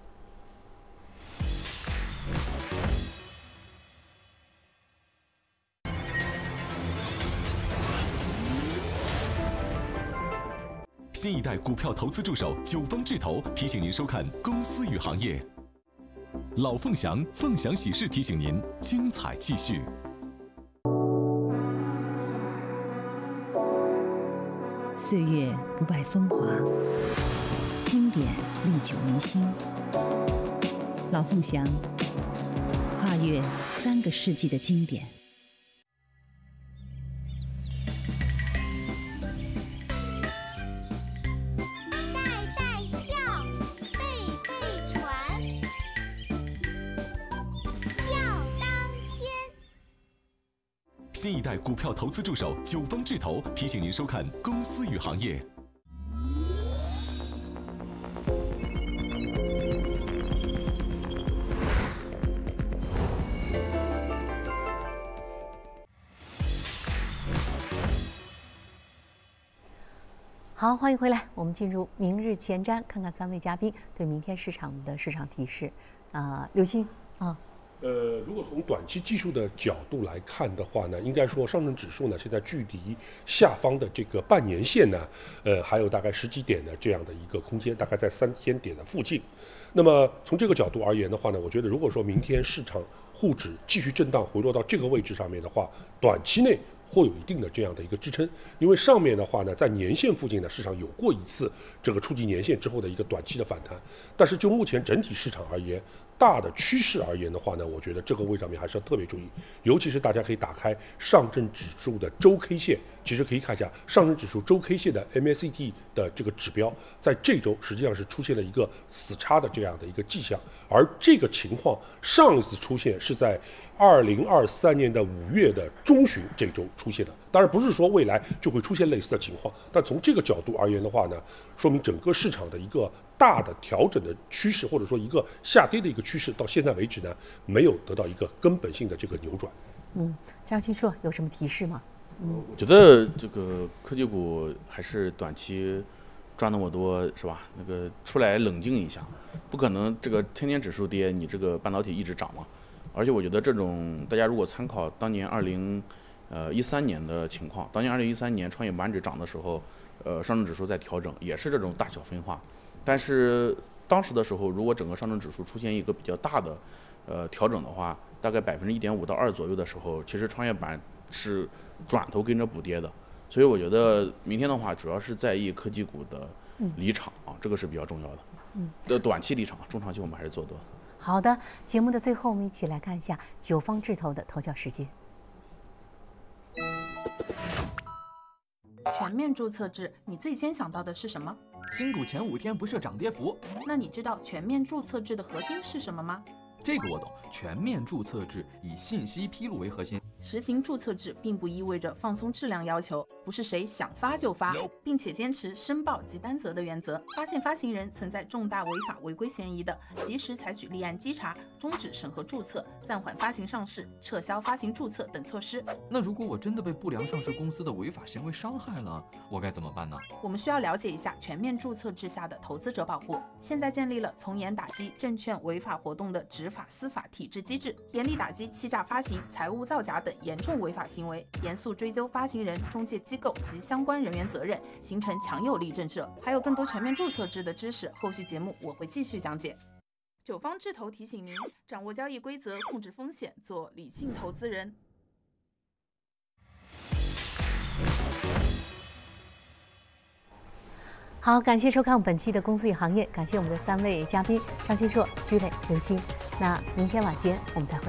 新一代股票投资助手九方智投提醒您收看《公司与行业》。老凤祥喜事提醒您，精彩继续。 岁月不败风华，经典历久弥新。老凤祥，跨越3个世纪的经典。 新一代股票投资助手九方智投提醒您收看《公司与行业》。 好，欢迎回来，我们进入明日前瞻，看看3位嘉宾对明天市场的市场提示。刘鑫啊。 如果从短期技术的角度来看的话呢，应该说上证指数呢现在距离下方的这个半年线呢，还有大概10几点的这样的一个空间，大概在3000点的附近。那么从这个角度而言的话呢，我觉得如果说明天市场沪指继续震荡回落到这个位置上面的话，短期内会有一定的这样的一个支撑，因为上面的话呢，在年线附近呢，市场有过一次这个触及年线之后的一个短期的反弹，但是就目前整体市场而言，大的趋势而言的话呢，我觉得这个位上面还是要特别注意，尤其是大家可以打开上证指数的周 K 线，其实可以看一下上证指数周 K 线的 MACD 的这个指标，在这周实际上是出现了一个死叉的这样的一个迹象，而这个情况上一次出现是在2023年的5月的中旬这周出现的，当然不是说未来就会出现类似的情况，但从这个角度而言的话呢，说明整个市场的一个大的调整的趋势，或者说一个下跌的一个趋势，到现在为止呢，没有得到一个根本性的这个扭转。 张青硕有什么提示吗？ 我觉得这个科技股还是短期赚那么多是吧？那个出来冷静一下，不可能这个天天指数跌，你这个半导体一直涨嘛。而且我觉得这种大家如果参考当年2013年的情况，当年2013年创业板指涨的时候，上证指数在调整，也是这种大小分化。但是当时的时候，如果整个上证指数出现一个比较大的调整的话，大概1.5%到2%左右的时候，其实创业板是转头跟着补跌的。所以我觉得明天的话，主要是在意科技股的离场啊，这个是比较重要的。短期离场，中长期我们还是做多。 好的，节目的最后，我们一起来看一下九方智投的头条时间。 全面注册制，你最先想到的是什么？ 新股前5天不设涨跌幅。 那你知道全面注册制的核心是什么吗？ 这个我懂，全面注册制以信息披露为核心。 实行注册制并不意味着放松质量要求，不是谁想发就发，并且坚持申报及担责的原则。发现发行人存在重大违法违规嫌疑的，及时采取立案稽查，终止审核注册，暂缓发行上市，撤销发行注册等措施。 那如果我真的被不良上市公司的违法行为伤害了，我该怎么办呢？ 我们需要了解一下全面注册制下的投资者保护。现在建立了从严打击证券违法活动的执法司法体制机制，严厉打击欺诈发行、财务造假等严重违法行为，严肃追究发行人、中介机构及相关人员责任，形成强有力震慑。还有更多全面注册制的知识，后续节目我会继续讲解。九方智投提醒您，掌握交易规则，控制风险，做理性投资人。 好，感谢收看本期的公司与行业，感谢我们的3位嘉宾张新硕、居磊、刘鑫。那明天晚间我们再会。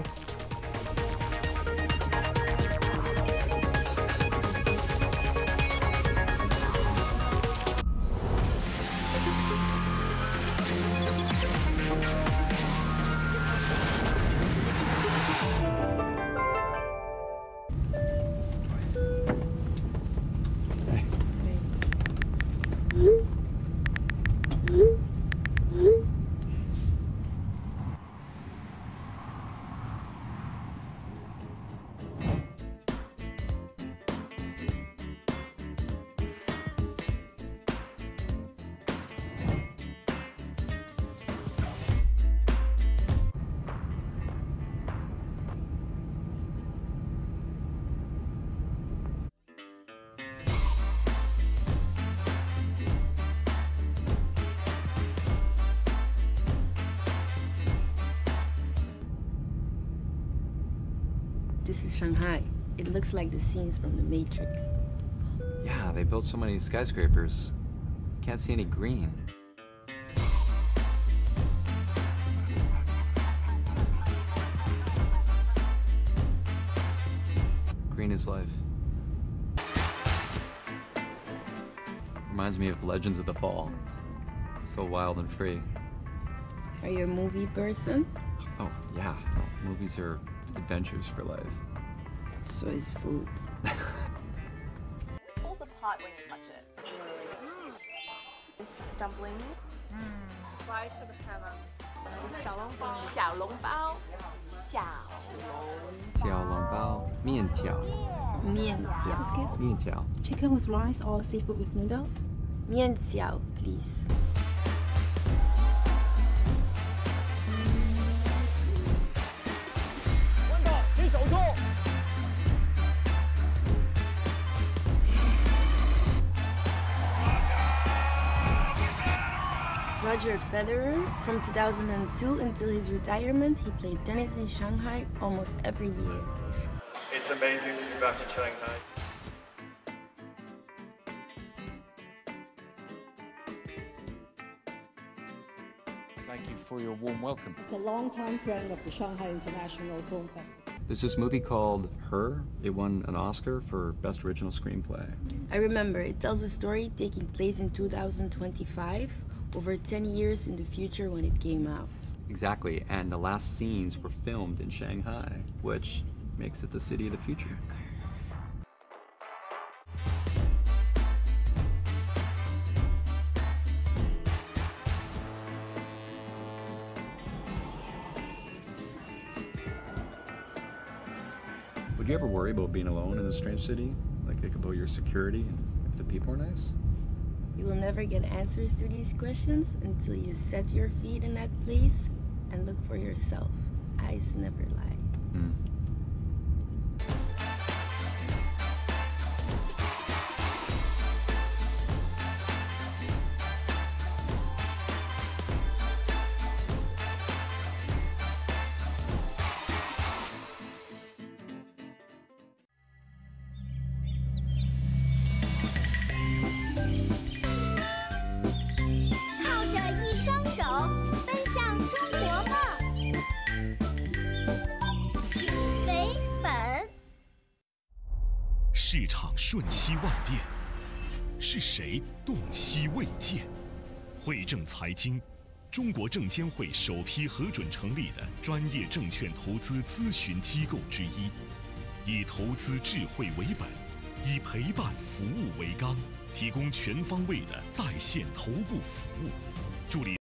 This is Shanghai. It looks like the scenes from The Matrix. Yeah, they built so many skyscrapers. Can't see any green. Green is life. Reminds me of Legends of the Fall. So wild and free. Are you a movie person? Oh, yeah. Movies are adventures for life. So is food. It falls apart when you touch it. Dumpling. Fries to the heaven. 小笼包。小笼包。小笼包。 面条。 面条。 Excuse me. 面条。 Chicken with rice or seafood with noodle? 面条, please. Roger Federer, from 2002 until his retirement, he played tennis in Shanghai almost every year. It's amazing to be back in Shanghai. Thank you for your warm welcome. It's a long-time friend of the Shanghai International Film Festival. There's this movie called Her. It won an Oscar for Best Original Screenplay. I remember, it tells a story taking place in 2025, over 10 years in the future when it came out. Exactly, and the last scenes were filmed in Shanghai, which makes it the city of the future. Would you ever worry about being alone in a strange city? Like about your security and if the people are nice? You will never get answers to these questions until you set your feet in that place and look for yourself. Eyes never lie. 市场瞬息万变，是谁洞悉未见？汇正财经，中国证监会首批核准成立的专业证券投资咨询机构之一， 以投资智慧为本，以陪伴服务为纲，提供全方位的在线头部服务，助力